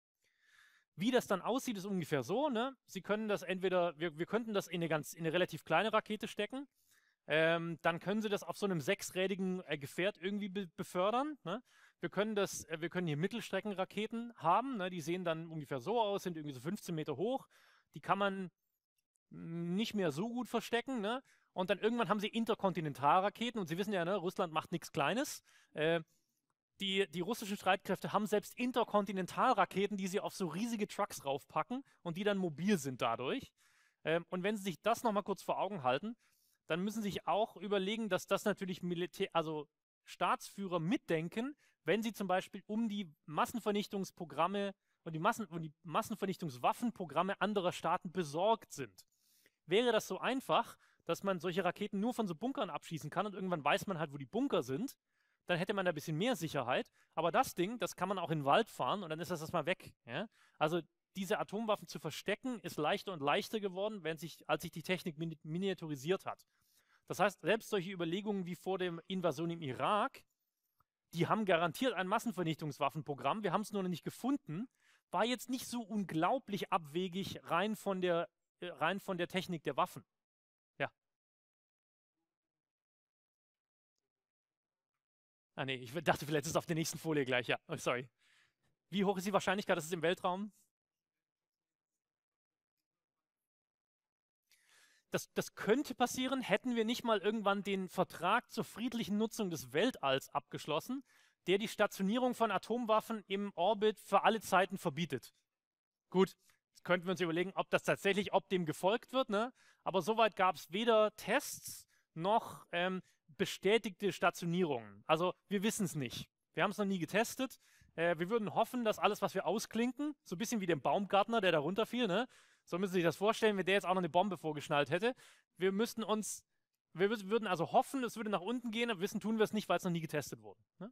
[SPEAKER 1] Wie das dann aussieht, ist ungefähr so, ne? Sie können das entweder, wir, wir könnten das in eine, ganz, in eine relativ kleine Rakete stecken, Ähm, dann können Sie das auf so einem sechsrädigen äh, Gefährt irgendwie be befördern. Ne? Wir können das, äh, wir können hier Mittelstreckenraketen haben. Ne? Die sehen dann ungefähr so aus, sind irgendwie so fünfzehn Meter hoch. Die kann man nicht mehr so gut verstecken. Ne? Und dann irgendwann haben Sie Interkontinentalraketen. Und Sie wissen ja, ne, Russland macht nichts Kleines. Äh, die, die russischen Streitkräfte haben selbst Interkontinentalraketen, die sie auf so riesige Trucks raufpacken und die dann mobil sind dadurch. Ähm, und wenn Sie sich das nochmal kurz vor Augen halten, dann müssen Sie sich auch überlegen, dass das natürlich Militär, also Staatsführer mitdenken, wenn sie zum Beispiel um die Massenvernichtungsprogramme und die, Massen, und die Massenvernichtungswaffenprogramme anderer Staaten besorgt sind. Wäre das so einfach, dass man solche Raketen nur von so Bunkern abschießen kann und irgendwann weiß man halt, wo die Bunker sind, dann hätte man da ein bisschen mehr Sicherheit. Aber das Ding, das kann man auch in den Wald fahren und dann ist das erstmal weg. Ja? Also diese Atomwaffen zu verstecken, ist leichter und leichter geworden, wenn sich, als sich die Technik min miniaturisiert hat. Das heißt, selbst solche Überlegungen wie vor der Invasion im Irak, die haben garantiert ein Massenvernichtungswaffenprogramm, wir haben es nur noch nicht gefunden, war jetzt nicht so unglaublich abwegig rein von der, äh, rein von der Technik der Waffen. Ja. Ah nee, ich dachte, vielleicht ist es auf der nächsten Folie gleich, ja. Oh, sorry. Wie hoch ist die Wahrscheinlichkeit, dass es im Weltraum? Das, das könnte passieren, hätten wir nicht mal irgendwann den Vertrag zur friedlichen Nutzung des Weltalls abgeschlossen, der die Stationierung von Atomwaffen im Orbit für alle Zeiten verbietet. Gut, jetzt könnten wir uns überlegen, ob das tatsächlich, ob dem gefolgt wird, ne? Aber soweit gab es weder Tests noch ähm, bestätigte Stationierungen. Also wir wissen es nicht. Wir haben es noch nie getestet. Äh, wir würden hoffen, dass alles, was wir ausklinken, so ein bisschen wie dem Baumgartner, der da runterfiel, ne? So müssen Sie sich das vorstellen, wenn der jetzt auch noch eine Bombe vorgeschnallt hätte. Wir müssten uns, wir würden also hoffen, es würde nach unten gehen, aber wissen tun wir es nicht, weil es noch nie getestet wurde. Ne?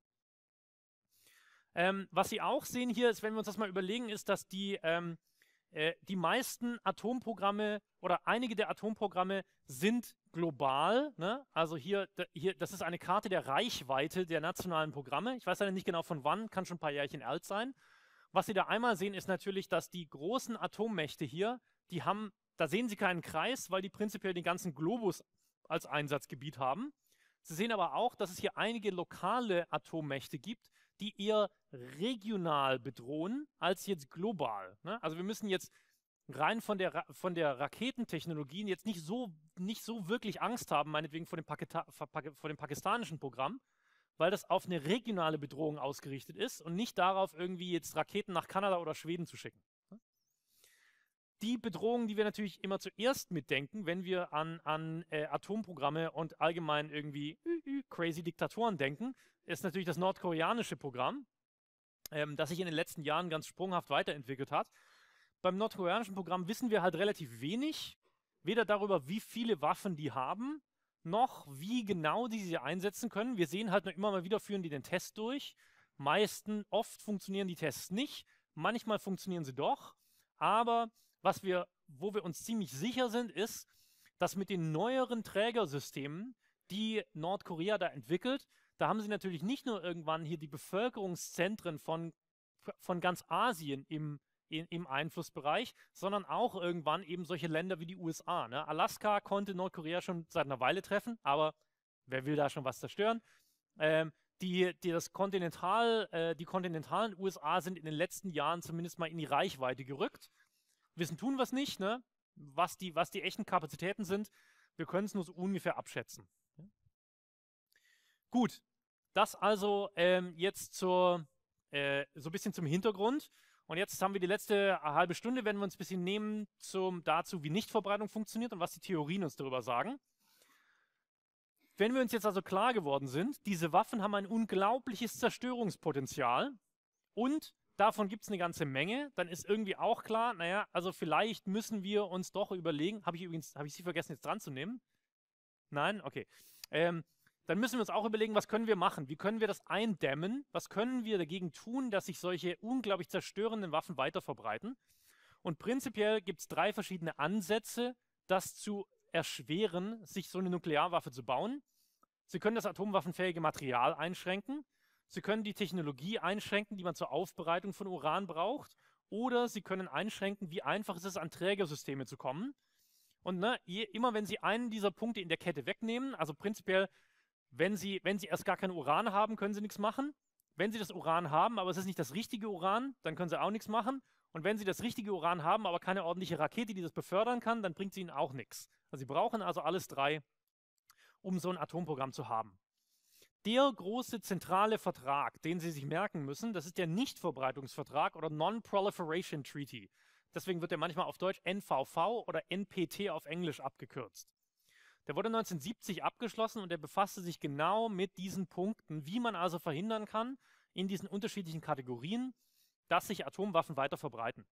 [SPEAKER 1] Ähm, was Sie auch sehen hier ist, wenn wir uns das mal überlegen, ist, dass die, ähm, äh, die meisten Atomprogramme oder einige der Atomprogramme sind global. Ne? Also hier, hier, das ist eine Karte der Reichweite der nationalen Programme. Ich weiß leider nicht genau von wann, kann schon ein paar Jährchen alt sein. Was Sie da einmal sehen, ist natürlich, dass die großen Atommächte hier, die haben, da sehen Sie keinen Kreis, weil die prinzipiell den ganzen Globus als Einsatzgebiet haben. Sie sehen aber auch, dass es hier einige lokale Atommächte gibt, die eher regional bedrohen als jetzt global. Ne? Also wir müssen jetzt rein von der, von der Raketentechnologie jetzt nicht so, nicht so wirklich Angst haben, meinetwegen vor dem, Pakita vor dem pakistanischen Programm, weil das auf eine regionale Bedrohung ausgerichtet ist und nicht darauf, irgendwie jetzt Raketen nach Kanada oder Schweden zu schicken. Die Bedrohungen, die wir natürlich immer zuerst mitdenken, wenn wir an, an äh, Atomprogramme und allgemein irgendwie äh, äh, crazy Diktatoren denken, ist natürlich das nordkoreanische Programm, ähm, das sich in den letzten Jahren ganz sprunghaft weiterentwickelt hat. Beim nordkoreanischen Programm wissen wir halt relativ wenig. weder darüber, wie viele Waffen die haben, noch wie genau die sie einsetzen können. Wir sehen halt noch immer mal wieder, führen die den Test durch. Meisten, oft funktionieren die Tests nicht, manchmal funktionieren sie doch, aber was wir, wo wir uns ziemlich sicher sind, ist, dass mit den neueren Trägersystemen, die Nordkorea da entwickelt, da haben sie natürlich nicht nur irgendwann hier die Bevölkerungszentren von, von ganz Asien im, in, im Einflussbereich, sondern auch irgendwann eben solche Länder wie die U S A. Ne? Alaska konnte Nordkorea schon seit einer Weile treffen, aber wer will da schon was zerstören? Ähm, die, die, das Kontinental, äh, die kontinentalen U S A sind in den letzten Jahren zumindest mal in die Reichweite gerückt. Wissen tun wir es nicht, ne? was, die, was die echten Kapazitäten sind. Wir können es nur so ungefähr abschätzen. Ja? Gut, das also ähm, jetzt zur, äh, so ein bisschen zum Hintergrund. Und jetzt haben wir die letzte halbe Stunde, werden wir uns ein bisschen nehmen zum, dazu, wie Nichtverbreitung funktioniert und was die Theorien uns darüber sagen. Wenn wir uns jetzt also klar geworden sind, diese Waffen haben ein unglaubliches Zerstörungspotenzial und davon gibt es eine ganze Menge, dann ist irgendwie auch klar, naja, also vielleicht müssen wir uns doch überlegen, habe ich übrigens, habe ich Sie vergessen jetzt dran zu nehmen? Nein? Okay. Ähm, dann müssen wir uns auch überlegen, was können wir machen? Wie können wir das eindämmen? Was können wir dagegen tun, dass sich solche unglaublich zerstörenden Waffen weiter verbreiten? Und prinzipiell gibt es drei verschiedene Ansätze, das zu erschweren, sich so eine Nuklearwaffe zu bauen. Sie können das atomwaffenfähige Material einschränken. Sie können die Technologie einschränken, die man zur Aufbereitung von Uran braucht. Oder Sie können einschränken, wie einfach es ist, an Trägersysteme zu kommen. Und ne, je, immer wenn Sie einen dieser Punkte in der Kette wegnehmen, also prinzipiell, wenn Sie, wenn Sie erst gar kein Uran haben, können Sie nichts machen. Wenn Sie das Uran haben, aber es ist nicht das richtige Uran, dann können Sie auch nichts machen. Und wenn Sie das richtige Uran haben, aber keine ordentliche Rakete, die das befördern kann, dann bringt sie Ihnen auch nichts. Also Sie brauchen also alles drei, um so ein Atomprogramm zu haben. Der große zentrale Vertrag, den Sie sich merken müssen, das ist der Nichtverbreitungsvertrag oder Non-Proliferation Treaty. Deswegen wird er manchmal auf Deutsch N V V oder N P T auf Englisch abgekürzt. Der wurde neunzehnhundertsiebzig abgeschlossen und er befasste sich genau mit diesen Punkten, wie man also verhindern kann, in diesen unterschiedlichen Kategorien, dass sich Atomwaffen weiter verbreiten.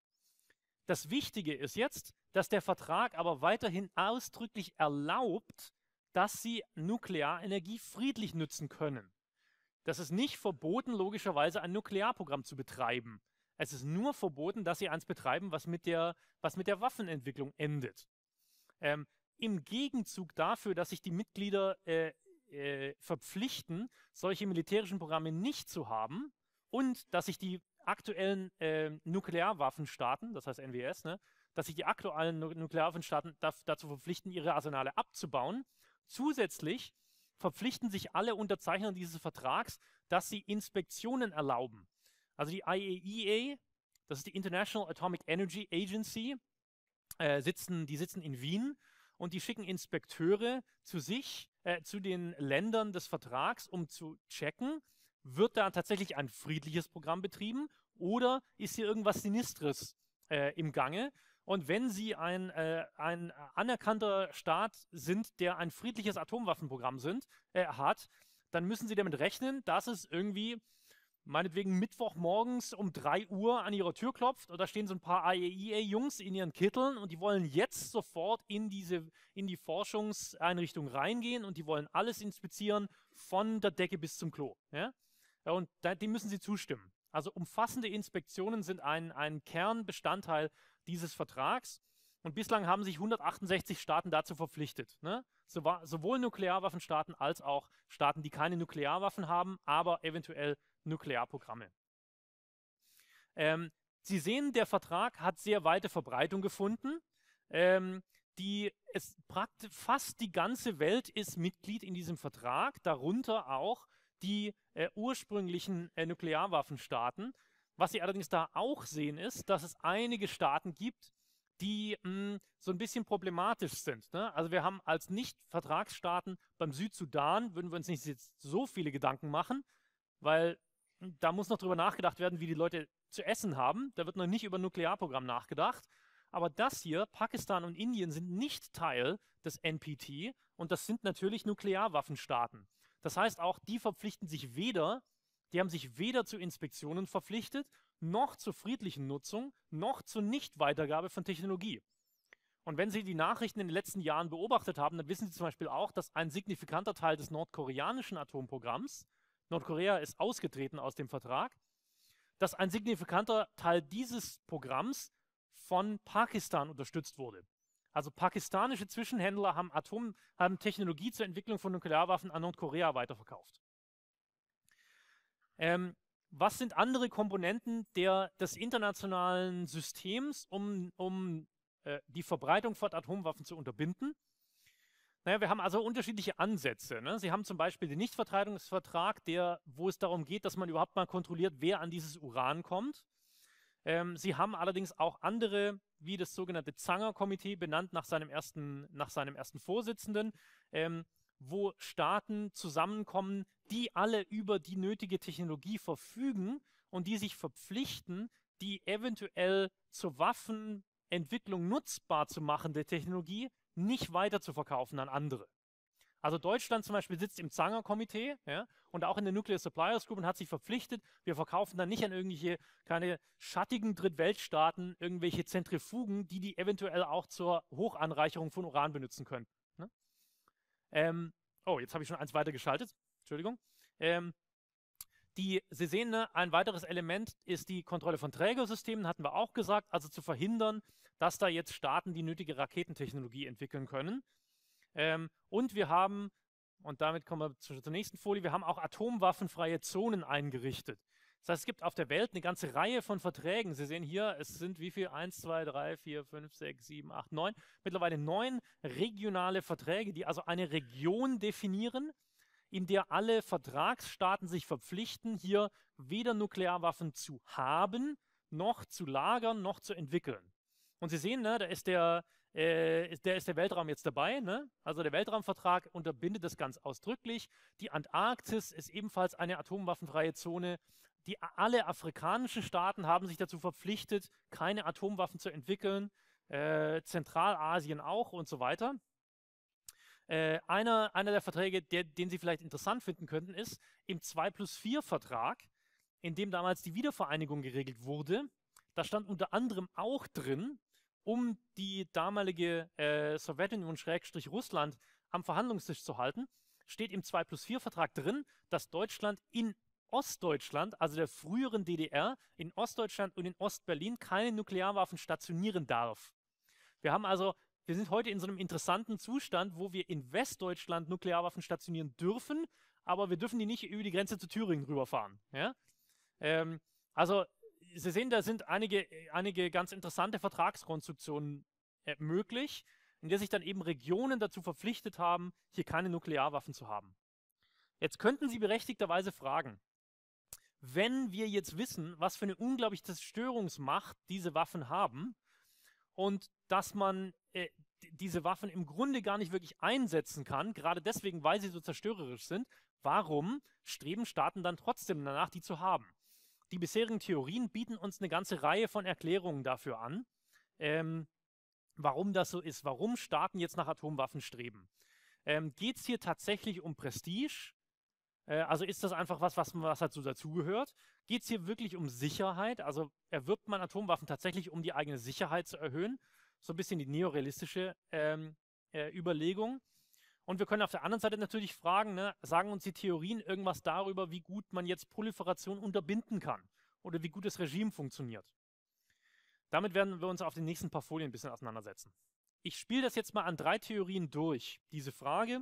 [SPEAKER 1] Das Wichtige ist jetzt, dass der Vertrag aber weiterhin ausdrücklich erlaubt, dass sie Nuklearenergie friedlich nutzen können. Das ist nicht verboten, logischerweise ein Nuklearprogramm zu betreiben. Es ist nur verboten, dass sie eins betreiben, was mit der, was mit der Waffenentwicklung endet. Ähm, Im Gegenzug dafür, dass sich die Mitglieder äh, äh, verpflichten, solche militärischen Programme nicht zu haben und dass sich die aktuellen äh, Nuklearwaffenstaaten, das heißt N W S, ne, dass sich die aktuellen nu Nuklearwaffenstaaten da dazu verpflichten, ihre Arsenale abzubauen. Zusätzlich verpflichten sich alle Unterzeichner dieses Vertrags, dass sie Inspektionen erlauben. Also die I A E A, das ist die International Atomic Energy Agency, äh, sitzen, die sitzen in Wien und die schicken Inspekteure zu sich, äh, zu den Ländern des Vertrags, um zu checken, wird da tatsächlich ein friedliches Programm betrieben oder ist hier irgendwas Sinistres äh, im Gange? Und wenn Sie ein, äh, ein anerkannter Staat sind, der ein friedliches Atomwaffenprogramm sind, äh, hat, dann müssen Sie damit rechnen, dass es irgendwie, meinetwegen Mittwochmorgens um drei Uhr an Ihrer Tür klopft und da stehen so ein paar I A E A-Jungs in ihren Kitteln und die wollen jetzt sofort in, diese, in die Forschungseinrichtung reingehen und die wollen alles inspizieren, von der Decke bis zum Klo. Ja? Und da, dem müssen Sie zustimmen. Also umfassende Inspektionen sind ein, ein Kernbestandteil dieses Vertrags und bislang haben sich hundertachtundsechzig Staaten dazu verpflichtet. Ne? So, sowohl Nuklearwaffenstaaten als auch Staaten, die keine Nuklearwaffen haben, aber eventuell Nuklearprogramme. Ähm, Sie sehen, der Vertrag hat sehr weite Verbreitung gefunden. Ähm, die, es fast die ganze Welt ist Mitglied in diesem Vertrag, darunter auch die äh, ursprünglichen äh, Nuklearwaffenstaaten. Was Sie allerdings da auch sehen, ist, dass es einige Staaten gibt, die mh, so ein bisschen problematisch sind. Ne? Also wir haben als Nicht-Vertragsstaaten beim Südsudan, würden wir uns nicht jetzt so viele Gedanken machen, weil da muss noch drüber nachgedacht werden, wie die Leute zu essen haben. Da wird noch nicht über ein Nuklearprogramm nachgedacht. Aber das hier, Pakistan und Indien, sind nicht Teil des N P T und das sind natürlich Nuklearwaffenstaaten. Das heißt auch, die verpflichten sich weder, die haben sich weder zu Inspektionen verpflichtet, noch zur friedlichen Nutzung, noch zur Nichtweitergabe von Technologie. Und wenn Sie die Nachrichten in den letzten Jahren beobachtet haben, dann wissen Sie zum Beispiel auch, dass ein signifikanter Teil des nordkoreanischen Atomprogramms, Nordkorea ist ausgetreten aus dem Vertrag, dass ein signifikanter Teil dieses Programms von Pakistan unterstützt wurde. Also pakistanische Zwischenhändler haben, Atom, haben Technologie zur Entwicklung von Nuklearwaffen an Nordkorea weiterverkauft. Ähm, was sind andere Komponenten der, des internationalen Systems, um, um äh, die Verbreitung von Atomwaffen zu unterbinden? Naja, wir haben also unterschiedliche Ansätze. Ne? Sie haben zum Beispiel den Nichtverteidigungsvertrag, der, wo es darum geht, dass man überhaupt mal kontrolliert, wer an dieses Uran kommt. Ähm, Sie haben allerdings auch andere, wie das sogenannte Zanger-Komitee, benannt nach seinem ersten, nach seinem ersten Vorsitzenden, ähm, wo Staaten zusammenkommen, die alle über die nötige Technologie verfügen und die sich verpflichten, die eventuell zur Waffenentwicklung nutzbar zu machende Technologie nicht weiter zu verkaufen an andere. Also Deutschland zum Beispiel sitzt im Zanger-Komitee, ja, und auch in der Nuclear Suppliers Group und hat sich verpflichtet, wir verkaufen dann nicht an irgendwelche keine schattigen Drittweltstaaten irgendwelche Zentrifugen, die die eventuell auch zur Hochanreicherung von Uran benutzen können. Ne? Ähm, oh, jetzt habe ich schon eins weitergeschaltet. Entschuldigung. Ähm, die, Sie sehen, ne, ein weiteres Element ist die Kontrolle von Trägersystemen, hatten wir auch gesagt, also zu verhindern, dass da jetzt Staaten die nötige Raketentechnologie entwickeln können. Ähm, und wir haben, und damit kommen wir zur, zur nächsten Folie, wir haben auch atomwaffenfreie Zonen eingerichtet. Das heißt, es gibt auf der Welt eine ganze Reihe von Verträgen. Sie sehen hier, es sind wie viel? eins, zwei, drei, vier, fünf, sechs, sieben, acht, neun. Mittlerweile neun regionale Verträge, die also eine Region definieren, in der alle Vertragsstaaten sich verpflichten, hier weder Nuklearwaffen zu haben, noch zu lagern, noch zu entwickeln. Und Sie sehen, ne, da ist der, äh, ist, der ist der Weltraum jetzt dabei. Ne? Also der Weltraumvertrag unterbindet das ganz ausdrücklich. Die Antarktis ist ebenfalls eine atomwaffenfreie Zone. Die, alle afrikanischen Staaten haben sich dazu verpflichtet, keine Atomwaffen zu entwickeln. Äh, Zentralasien auch und so weiter. Äh, einer, einer der Verträge, der, den Sie vielleicht interessant finden könnten, ist im zwei plus vier Vertrag, in dem damals die Wiedervereinigung geregelt wurde. Da stand unter anderem auch drin, um die damalige äh, Sowjetunion Schrägstrich Russland am Verhandlungstisch zu halten, steht im zwei plus vier Vertrag drin, dass Deutschland in Ostdeutschland, also der früheren D D R, in Ostdeutschland und in Ostberlin keine Nuklearwaffen stationieren darf. Wir haben also Wir sind heute in so einem interessanten Zustand, wo wir in Westdeutschland Nuklearwaffen stationieren dürfen, aber wir dürfen die nicht über die Grenze zu Thüringen rüberfahren. Ja? Ähm, also, Sie sehen, da sind einige, einige ganz interessante Vertragskonstruktionen äh, möglich, in der sich dann eben Regionen dazu verpflichtet haben, hier keine Nuklearwaffen zu haben. Jetzt könnten Sie berechtigterweise fragen, wenn wir jetzt wissen, was für eine unglaubliche Zerstörungsmacht diese Waffen haben, und dass man äh, diese Waffen im Grunde gar nicht wirklich einsetzen kann, gerade deswegen, weil sie so zerstörerisch sind, warum streben Staaten dann trotzdem danach, die zu haben? Die bisherigen Theorien bieten uns eine ganze Reihe von Erklärungen dafür an, ähm, warum das so ist, warum Staaten jetzt nach Atomwaffen streben. Ähm, geht es hier tatsächlich um Prestige? Äh, also ist das einfach was, was, was halt so dazugehört? Geht es hier wirklich um Sicherheit? Also erwirbt man Atomwaffen tatsächlich, um die eigene Sicherheit zu erhöhen? So ein bisschen die neorealistische ähm, äh, Überlegung. Und wir können auf der anderen Seite natürlich fragen, ne, sagen uns die Theorien irgendwas darüber, wie gut man jetzt Proliferation unterbinden kann oder wie gut das Regime funktioniert. Damit werden wir uns auf den nächsten paar Folien ein bisschen auseinandersetzen. Ich spiele das jetzt mal an drei Theorien durch. Diese Frage,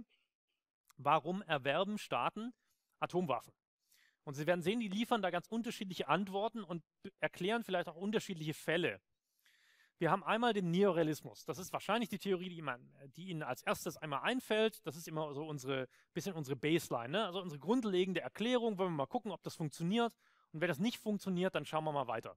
[SPEAKER 1] warum erwerben Staaten Atomwaffen? Und Sie werden sehen, die liefern da ganz unterschiedliche Antworten und erklären vielleicht auch unterschiedliche Fälle. Wir haben einmal den Neorealismus. Das ist wahrscheinlich die Theorie, die, man, die Ihnen als erstes einmal einfällt. Das ist immer so unsere, bisschen unsere Baseline, ne? Also unsere grundlegende Erklärung, wollen wir mal gucken, ob das funktioniert. Und wenn das nicht funktioniert, dann schauen wir mal weiter.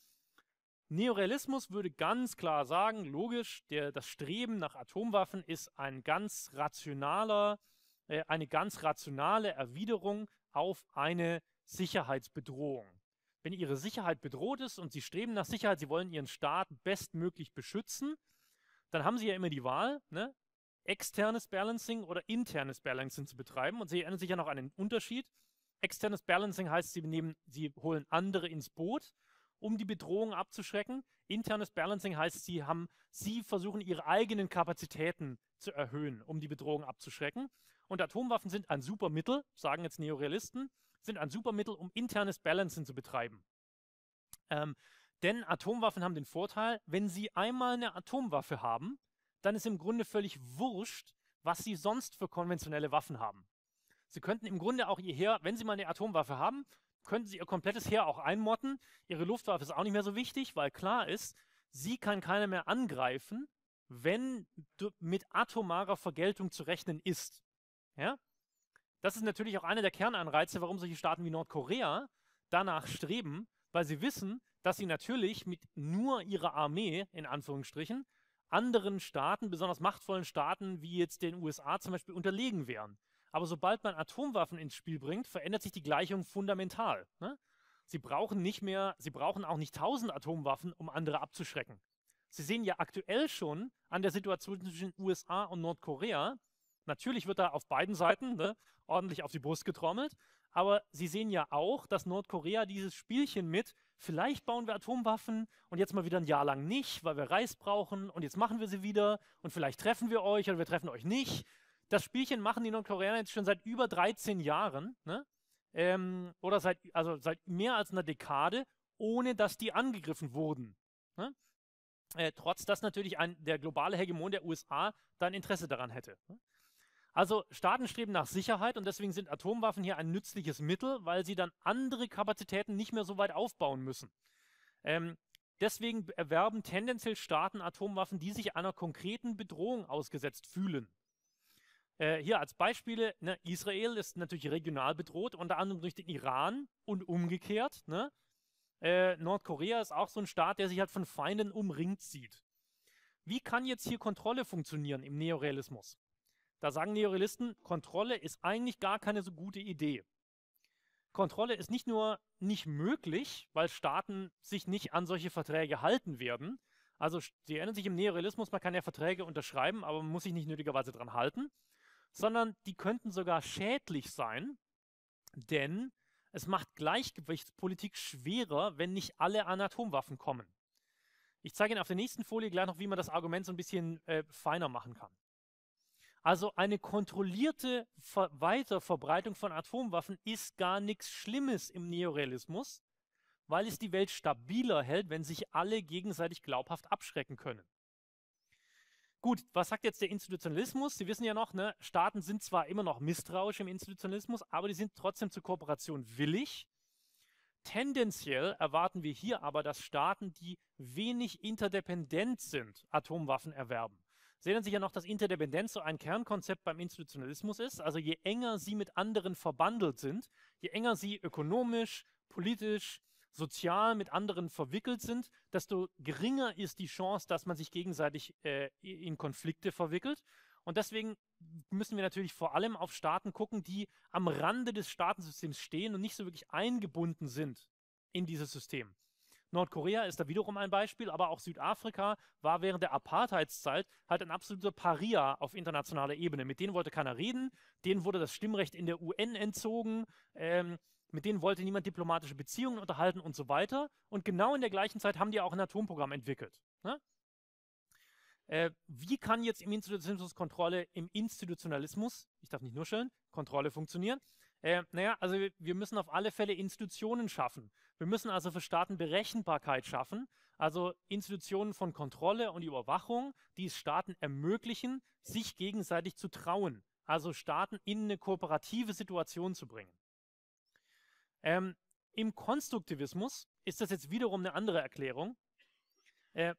[SPEAKER 1] Neorealismus würde ganz klar sagen, logisch, der, das Streben nach Atomwaffen ist ein ganz rationaler, äh, eine ganz rationale Erwiderung auf eine Sicherheitsbedrohung. Wenn Ihre Sicherheit bedroht ist und Sie streben nach Sicherheit, Sie wollen Ihren Staat bestmöglich beschützen, dann haben Sie ja immer die Wahl, ne, externes Balancing oder internes Balancing zu betreiben. Und Sie erinnern sich ja noch an den Unterschied. Externes Balancing heißt, Sie, nehmen, Sie holen andere ins Boot um die Bedrohung abzuschrecken. Internes Balancing heißt, sie, haben, sie versuchen, ihre eigenen Kapazitäten zu erhöhen, um die Bedrohung abzuschrecken. Und Atomwaffen sind ein super Mittel, sagen jetzt Neorealisten, sind ein super Mittel, um internes Balancing zu betreiben. Ähm, denn Atomwaffen haben den Vorteil, wenn sie einmal eine Atomwaffe haben, dann ist im Grunde völlig wurscht, was sie sonst für konventionelle Waffen haben. Sie könnten im Grunde auch ihr Heer, wenn sie mal eine Atomwaffe haben, könnten sie ihr komplettes Heer auch einmotten. Ihre Luftwaffe ist auch nicht mehr so wichtig, weil klar ist, sie kann keiner mehr angreifen, wenn mit atomarer Vergeltung zu rechnen ist. Ja? Das ist natürlich auch einer der Kernanreize, warum solche Staaten wie Nordkorea danach streben, weil sie wissen, dass sie natürlich mit nur ihrer Armee, in Anführungsstrichen, anderen Staaten, besonders machtvollen Staaten wie jetzt den U S A zum Beispiel, unterlegen wären. Aber sobald man Atomwaffen ins Spiel bringt, verändert sich die Gleichung fundamental. Ne? Sie brauchen nicht mehr, sie brauchen auch nicht tausend Atomwaffen, um andere abzuschrecken. Sie sehen ja aktuell schon an der Situation zwischen U S A und Nordkorea, natürlich wird da auf beiden Seiten ne, ordentlich auf die Brust getrommelt, aber Sie sehen ja auch, dass Nordkorea dieses Spielchen mit, vielleicht bauen wir Atomwaffen und jetzt mal wieder ein Jahr lang nicht, weil wir Reis brauchen und jetzt machen wir sie wieder und vielleicht treffen wir euch oder wir treffen euch nicht. Das Spielchen machen die Nordkoreaner jetzt schon seit über dreizehn Jahren, ne? ähm, oder seit, also seit mehr als einer Dekade, ohne dass die angegriffen wurden. Ne? Äh, trotz dass natürlich ein, der globale Hegemon der U S A da ein Interesse daran hätte. Ne? Also Staaten streben nach Sicherheit und deswegen sind Atomwaffen hier ein nützliches Mittel, weil sie dann andere Kapazitäten nicht mehr so weit aufbauen müssen. Ähm, deswegen erwerben tendenziell Staaten Atomwaffen, die sich einer konkreten Bedrohung ausgesetzt fühlen. Äh, hier als Beispiele, ne, Israel ist natürlich regional bedroht, unter anderem durch den Iran und umgekehrt. Ne? Äh, Nordkorea ist auch so ein Staat, der sich halt von Feinden umringt sieht. Wie kann jetzt hier Kontrolle funktionieren im Neorealismus? Da sagen Neorealisten, Kontrolle ist eigentlich gar keine so gute Idee. Kontrolle ist nicht nur nicht möglich, weil Staaten sich nicht an solche Verträge halten werden. Also Sie erinnern sich im Neorealismus, man kann ja Verträge unterschreiben, aber man muss sich nicht nötigerweise daran halten, sondern die könnten sogar schädlich sein, denn es macht Gleichgewichtspolitik schwerer, wenn nicht alle an Atomwaffen kommen. Ich zeige Ihnen auf der nächsten Folie gleich noch, wie man das Argument so ein bisschen äh, feiner machen kann. Also eine kontrollierte Ver- Weiterverbreitung von Atomwaffen ist gar nichts Schlimmes im Neorealismus, weil es die Welt stabiler hält, wenn sich alle gegenseitig glaubhaft abschrecken können. Gut, was sagt jetzt der Institutionalismus? Sie wissen ja noch, ne, Staaten sind zwar immer noch misstrauisch im Institutionalismus, aber die sind trotzdem zur Kooperation willig. Tendenziell erwarten wir hier aber, dass Staaten, die wenig interdependent sind, Atomwaffen erwerben. Sie erinnern sich ja noch, dass Interdependenz so ein Kernkonzept beim Institutionalismus ist. Also je enger sie mit anderen verbandelt sind, je enger sie ökonomisch, politisch, sozial mit anderen verwickelt sind, desto geringer ist die Chance, dass man sich gegenseitig äh, in Konflikte verwickelt. Und deswegen müssen wir natürlich vor allem auf Staaten gucken, die am Rande des Staatensystems stehen und nicht so wirklich eingebunden sind in dieses System. Nordkorea ist da wiederum ein Beispiel, aber auch Südafrika war während der Apartheidszeit halt ein absoluter Paria auf internationaler Ebene. Mit denen wollte keiner reden, denen wurde das Stimmrecht in der U N entzogen, ähm, mit denen wollte niemand diplomatische Beziehungen unterhalten und so weiter. Und genau in der gleichen Zeit haben die auch ein Atomprogramm entwickelt. Ne? Äh, wie kann jetzt im Institutionalismus Kontrolle, im Institutionalismus, ich darf nicht nur schön, Kontrolle funktionieren? Äh, naja, also wir, wir müssen auf alle Fälle Institutionen schaffen. Wir müssen also für Staaten Berechenbarkeit schaffen, also Institutionen von Kontrolle und Überwachung, die es Staaten ermöglichen, sich gegenseitig zu trauen, also Staaten in eine kooperative Situation zu bringen. Ähm, Im Konstruktivismus ist das jetzt wiederum eine andere Erklärung. Äh,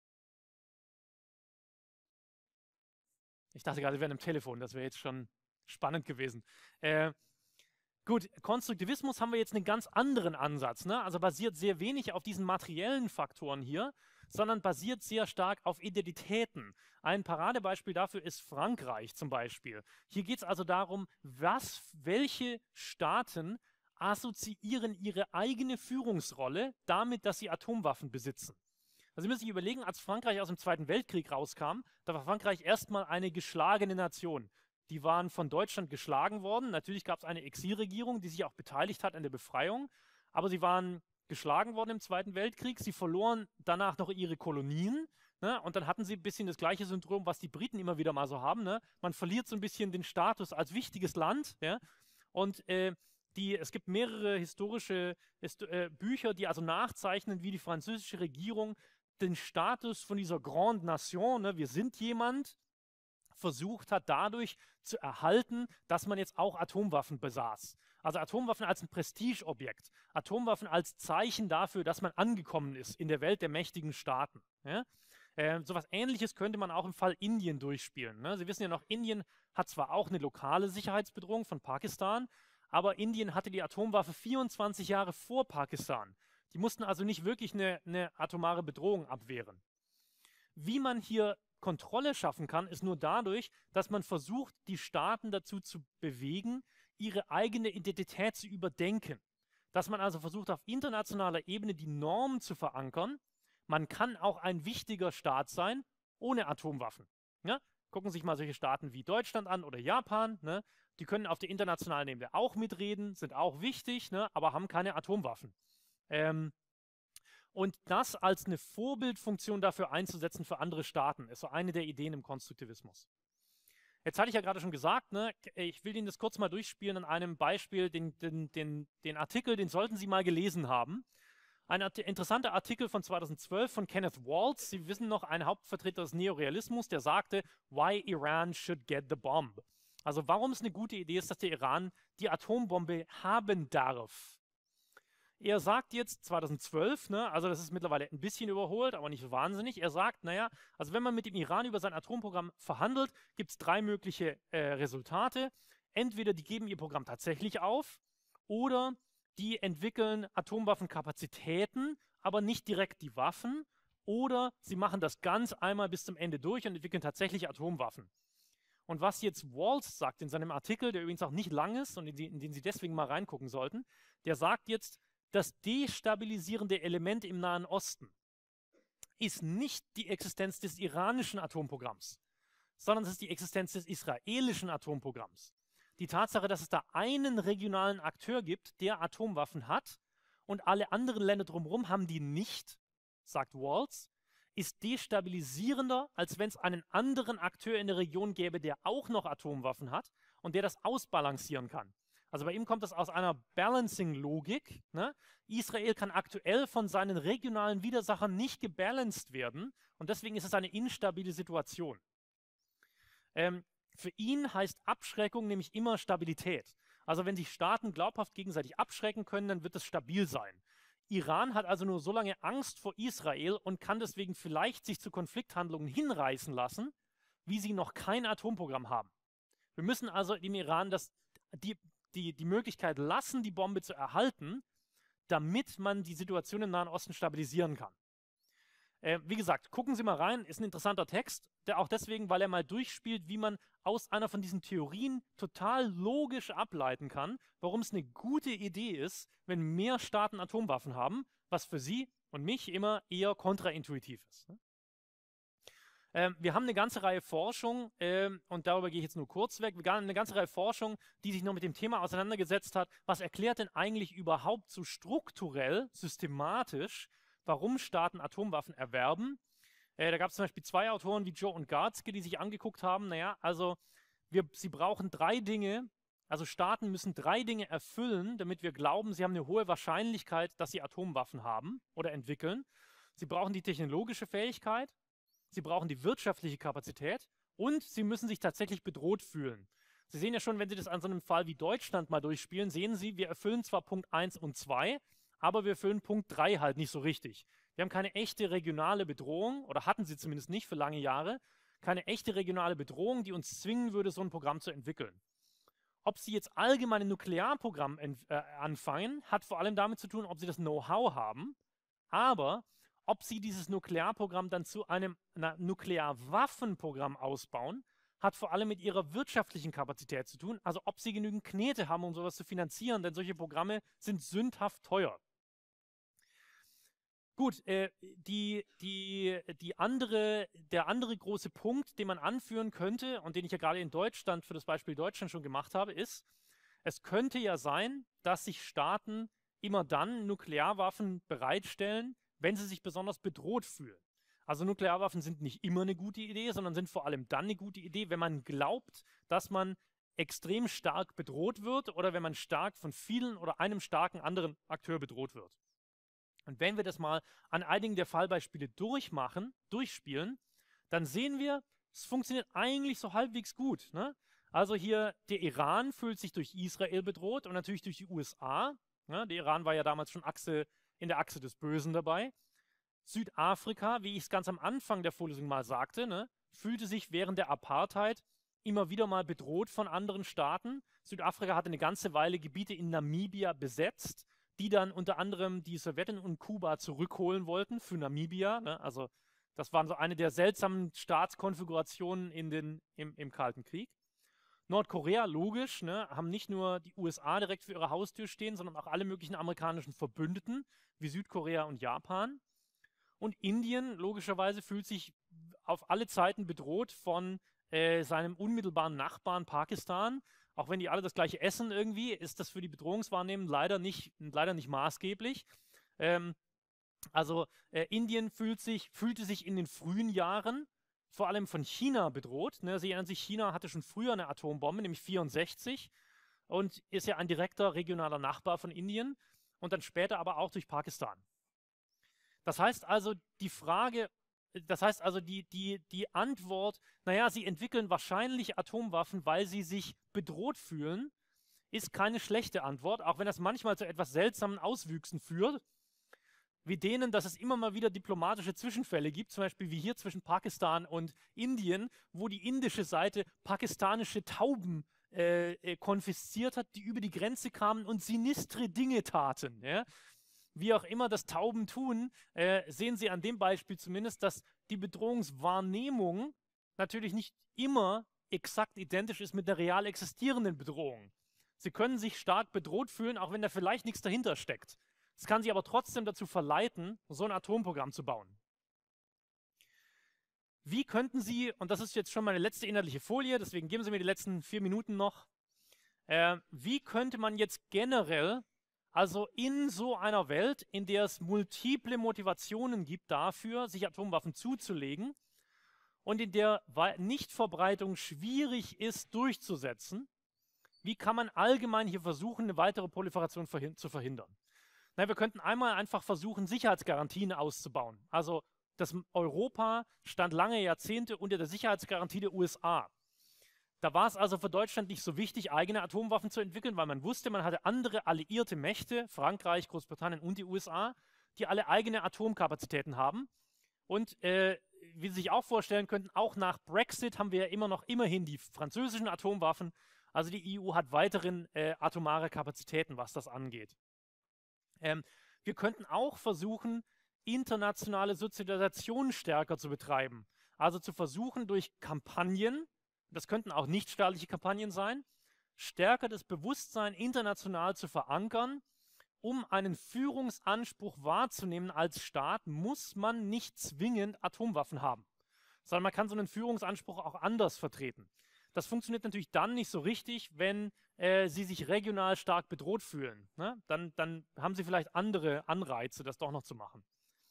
[SPEAKER 1] ich dachte gerade, wir wären im Telefon, das wäre jetzt schon spannend gewesen. Äh, Gut, Konstruktivismus haben wir jetzt einen ganz anderen Ansatz, ne? Also basiert sehr wenig auf diesen materiellen Faktoren hier, sondern basiert sehr stark auf Identitäten. Ein Paradebeispiel dafür ist Frankreich zum Beispiel. Hier geht es also darum, was, welche Staaten assoziieren ihre eigene Führungsrolle damit, dass sie Atomwaffen besitzen. Also Sie müssen sich überlegen, als Frankreich aus dem Zweiten Weltkrieg rauskam, da war Frankreich erstmal eine geschlagene Nation. Die waren von Deutschland geschlagen worden. Natürlich gab es eine Exilregierung, die sich auch beteiligt hat an der Befreiung. Aber sie waren geschlagen worden im Zweiten Weltkrieg. Sie verloren danach noch ihre Kolonien. Ne? Und dann hatten sie ein bisschen das gleiche Syndrom, was die Briten immer wieder mal so haben. Ne? Man verliert so ein bisschen den Status als wichtiges Land. Ja? Und äh, die, es gibt mehrere historische Hist äh, Bücher, die also nachzeichnen, wie die französische Regierung den Status von dieser Grande Nation, ne? Wir sind jemand, versucht hat, dadurch zu erhalten, dass man jetzt auch Atomwaffen besaß. Also Atomwaffen als ein Prestigeobjekt. Atomwaffen als Zeichen dafür, dass man angekommen ist in der Welt der mächtigen Staaten. Ja? Äh, so etwas Ähnliches könnte man auch im Fall Indien durchspielen. Ne? Sie wissen ja noch, Indien hat zwar auch eine lokale Sicherheitsbedrohung von Pakistan, aber Indien hatte die Atomwaffe vierundzwanzig Jahre vor Pakistan. Die mussten also nicht wirklich eine, eine atomare Bedrohung abwehren. Wie man hier Kontrolle schaffen kann, ist nur dadurch, dass man versucht, die Staaten dazu zu bewegen, ihre eigene Identität zu überdenken. Dass man also versucht, auf internationaler Ebene die Normen zu verankern. Man kann auch ein wichtiger Staat sein, ohne Atomwaffen. Ja? Gucken Sie sich mal solche Staaten wie Deutschland an oder Japan. Ne? Die können auf der internationalen Ebene auch mitreden, sind auch wichtig, ne? aber haben keine Atomwaffen. Ähm, Und das als eine Vorbildfunktion dafür einzusetzen für andere Staaten, ist so eine der Ideen im Konstruktivismus. Jetzt hatte ich ja gerade schon gesagt, ne, ich will Ihnen das kurz mal durchspielen an einem Beispiel, den, den, den, den Artikel, den sollten Sie mal gelesen haben. Ein Art interessanter Artikel von zweitausendzwölf von Kenneth Waltz. Sie wissen noch, ein Hauptvertreter des Neorealismus, der sagte, why Iran should get the bomb. Also warum es eine gute Idee ist, dass der Iran die Atombombe haben darf. Er sagt jetzt zweitausendzwölf, ne, also das ist mittlerweile ein bisschen überholt, aber nicht so wahnsinnig. Er sagt, naja, also wenn man mit dem Iran über sein Atomprogramm verhandelt, gibt es drei mögliche äh, Resultate. Entweder die geben ihr Programm tatsächlich auf oder die entwickeln Atomwaffenkapazitäten, aber nicht direkt die Waffen, oder sie machen das ganz einmal bis zum Ende durch und entwickeln tatsächlich Atomwaffen. Und was jetzt Waltz sagt in seinem Artikel, der übrigens auch nicht lang ist und in, die, in den Sie deswegen mal reingucken sollten, der sagt jetzt, das destabilisierende Element im Nahen Osten ist nicht die Existenz des iranischen Atomprogramms, sondern es ist die Existenz des israelischen Atomprogramms. Die Tatsache, dass es da einen regionalen Akteur gibt, der Atomwaffen hat und alle anderen Länder drumherum haben die nicht, sagt Waltz, ist destabilisierender, als wenn es einen anderen Akteur in der Region gäbe, der auch noch Atomwaffen hat und der das ausbalancieren kann. Also bei ihm kommt das aus einer Balancing-Logik. Ne? Israel kann aktuell von seinen regionalen Widersachern nicht gebalanced werden und deswegen ist es eine instabile Situation. Ähm, für ihn heißt Abschreckung nämlich immer Stabilität. Also wenn sich Staaten glaubhaft gegenseitig abschrecken können, dann wird es stabil sein. Iran hat also nur so lange Angst vor Israel und kann deswegen vielleicht sich zu Konflikthandlungen hinreißen lassen, wie sie noch kein Atomprogramm haben. Wir müssen also dem Iran das, die, die, die Möglichkeit lassen, die Bombe zu erhalten, damit man die Situation im Nahen Osten stabilisieren kann. Äh, wie gesagt, gucken Sie mal rein, ist ein interessanter Text, der auch deswegen, weil er mal durchspielt, wie man aus einer von diesen Theorien total logisch ableiten kann, warum es eine gute Idee ist, wenn mehr Staaten Atomwaffen haben, was für Sie und mich immer eher kontraintuitiv ist. Ne? Ähm, wir haben eine ganze Reihe Forschung, ähm, und darüber gehe ich jetzt nur kurz weg, wir haben eine ganze Reihe Forschung, die sich noch mit dem Thema auseinandergesetzt hat, was erklärt denn eigentlich überhaupt so strukturell, systematisch, warum Staaten Atomwaffen erwerben. Äh, da gab es zum Beispiel zwei Autoren wie Joe und Gartzke, die sich angeguckt haben, naja, also wir, sie brauchen drei Dinge, also Staaten müssen drei Dinge erfüllen, damit wir glauben, sie haben eine hohe Wahrscheinlichkeit, dass sie Atomwaffen haben oder entwickeln. Sie brauchen die technologische Fähigkeit, sie brauchen die wirtschaftliche Kapazität und sie müssen sich tatsächlich bedroht fühlen. Sie sehen ja schon, wenn Sie das an so einem Fall wie Deutschland mal durchspielen, sehen Sie, wir erfüllen zwar Punkt eins und zwei, aber wir erfüllen Punkt drei halt nicht so richtig. Wir haben keine echte regionale Bedrohung, oder hatten sie zumindest nicht für lange Jahre, keine echte regionale Bedrohung, die uns zwingen würde, so ein Programm zu entwickeln. Ob sie jetzt allgemein ein Nuklearprogramm äh, anfangen, hat vor allem damit zu tun, ob sie das Know-how haben, aber ob sie dieses Nuklearprogramm dann zu einem Nuklearwaffenprogramm ausbauen, hat vor allem mit ihrer wirtschaftlichen Kapazität zu tun, also ob sie genügend Knete haben, um sowas zu finanzieren, denn solche Programme sind sündhaft teuer. Gut, äh, die, die, die andere, der andere große Punkt, den man anführen könnte und den ich ja gerade in Deutschland, für das Beispiel Deutschland schon gemacht habe, ist, es könnte ja sein, dass sich Staaten immer dann Nuklearwaffen bereitstellen, wenn sie sich besonders bedroht fühlen. Also Nuklearwaffen sind nicht immer eine gute Idee, sondern sind vor allem dann eine gute Idee, wenn man glaubt, dass man extrem stark bedroht wird oder wenn man stark von vielen oder einem starken anderen Akteur bedroht wird. Und wenn wir das mal an einigen der Fallbeispiele durchmachen, durchspielen, dann sehen wir, es funktioniert eigentlich so halbwegs gut. Ne? Also hier, der Iran fühlt sich durch Israel bedroht und natürlich durch die U S A. Ne? Der Iran war ja damals schon Achse, in der Achse des Bösen dabei. Südafrika, wie ich es ganz am Anfang der Vorlesung mal sagte, ne, fühlte sich während der Apartheid immer wieder mal bedroht von anderen Staaten. Südafrika hatte eine ganze Weile Gebiete in Namibia besetzt, die dann unter anderem die Sowjetunion und Kuba zurückholen wollten für Namibia. Ne? Also das waren so eine der seltsamen Staatskonfigurationen in den, im, im Kalten Krieg. Nordkorea, logisch, ne, haben nicht nur die U S A direkt für ihre Haustür stehen, sondern auch alle möglichen amerikanischen Verbündeten, wie Südkorea und Japan. Und Indien, logischerweise, fühlt sich auf alle Zeiten bedroht von äh, seinem unmittelbaren Nachbarn Pakistan. Auch wenn die alle das gleiche essen irgendwie, ist das für die Bedrohungswahrnehmung leider nicht, leider nicht maßgeblich. Ähm, also äh, Indien fühlt sich, fühlte sich in den frühen Jahren vor allem von China bedroht. Ne? Sie erinnern sich, China hatte schon früher eine Atombombe, nämlich vierundsechzig, und ist ja ein direkter regionaler Nachbar von Indien und dann später aber auch durch Pakistan. Das heißt also, die Frage, das heißt also, die, die, die Antwort, naja, sie entwickeln wahrscheinlich Atomwaffen, weil sie sich bedroht fühlen, ist keine schlechte Antwort, auch wenn das manchmal zu etwas seltsamen Auswüchsen führt, wie denen, dass es immer mal wieder diplomatische Zwischenfälle gibt, zum Beispiel wie hier zwischen Pakistan und Indien, wo die indische Seite pakistanische Tauben äh, äh, konfisziert hat, die über die Grenze kamen und sinistre Dinge taten. Ja? Wie auch immer das Tauben tun, äh, sehen Sie an dem Beispiel zumindest, dass die Bedrohungswahrnehmung natürlich nicht immer exakt identisch ist mit der real existierenden Bedrohung. Sie können sich stark bedroht fühlen, auch wenn da vielleicht nichts dahinter steckt. Es kann Sie aber trotzdem dazu verleiten, so ein Atomprogramm zu bauen. Wie könnten Sie, und das ist jetzt schon meine letzte inhaltliche Folie, deswegen geben Sie mir die letzten vier Minuten noch, äh, wie könnte man jetzt generell, also in so einer Welt, in der es multiple Motivationen gibt dafür, sich Atomwaffen zuzulegen und in der Nichtverbreitung schwierig ist durchzusetzen, wie kann man allgemein hier versuchen, eine weitere Proliferation verhin- zu verhindern? Na, wir könnten einmal einfach versuchen, Sicherheitsgarantien auszubauen. Also das Europa stand lange Jahrzehnte unter der Sicherheitsgarantie der U S A. Da war es also für Deutschland nicht so wichtig, eigene Atomwaffen zu entwickeln, weil man wusste, man hatte andere alliierte Mächte, Frankreich, Großbritannien und die U S A, die alle eigene Atomkapazitäten haben. Und äh, wie Sie sich auch vorstellen könnten, auch nach Brexit haben wir ja immer noch immerhin die französischen Atomwaffen. Also die E U hat weiterhin äh, atomare Kapazitäten, was das angeht. Ähm, wir könnten auch versuchen, internationale Sozialisation stärker zu betreiben. Also zu versuchen, durch Kampagnen, das könnten auch nichtstaatliche Kampagnen sein, stärker das Bewusstsein international zu verankern. Um einen Führungsanspruch wahrzunehmen als Staat, muss man nicht zwingend Atomwaffen haben, sondern man kann so einen Führungsanspruch auch anders vertreten. Das funktioniert natürlich dann nicht so richtig, wenn äh, sie sich regional stark bedroht fühlen. Ne? Dann, dann haben sie vielleicht andere Anreize, das doch noch zu machen.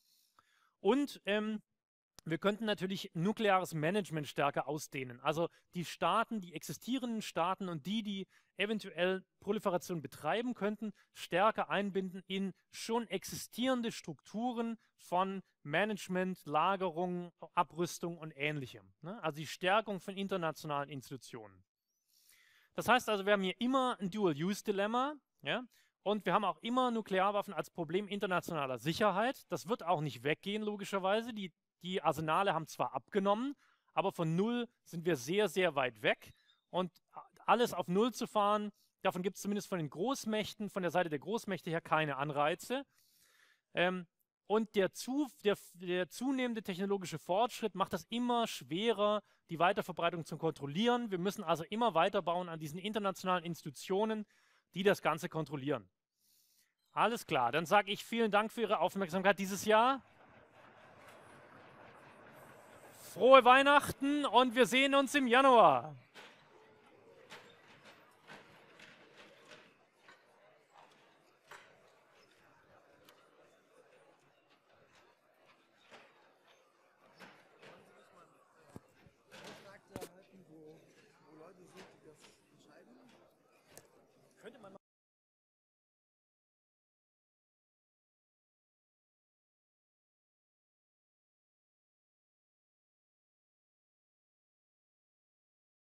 [SPEAKER 1] Und ähm, wir könnten natürlich nukleares Management stärker ausdehnen. Also die Staaten, die existierenden Staaten und die, die eventuell Proliferation betreiben könnten, stärker einbinden in schon existierende Strukturen von Management, Lagerung, Abrüstung und Ähnlichem. Ne? Also die Stärkung von internationalen Institutionen. Das heißt also, wir haben hier immer ein Dual-Use-Dilemma, ja? Und wir haben auch immer Nuklearwaffen als Problem internationaler Sicherheit. Das wird auch nicht weggehen, logischerweise. Die Die Arsenale haben zwar abgenommen, aber von Null sind wir sehr, sehr weit weg. Und alles auf Null zu fahren, davon gibt es zumindest von den Großmächten, von der Seite der Großmächte her keine Anreize. Ähm, und der, zu, der, der zunehmende technologische Fortschritt macht das immer schwerer, die Weiterverbreitung zu kontrollieren. Wir müssen also immer weiterbauen an diesen internationalen Institutionen, die das Ganze kontrollieren. Alles klar, dann sage ich vielen Dank für Ihre Aufmerksamkeit dieses Jahr. Frohe Weihnachten und wir sehen uns im Januar. Könnte man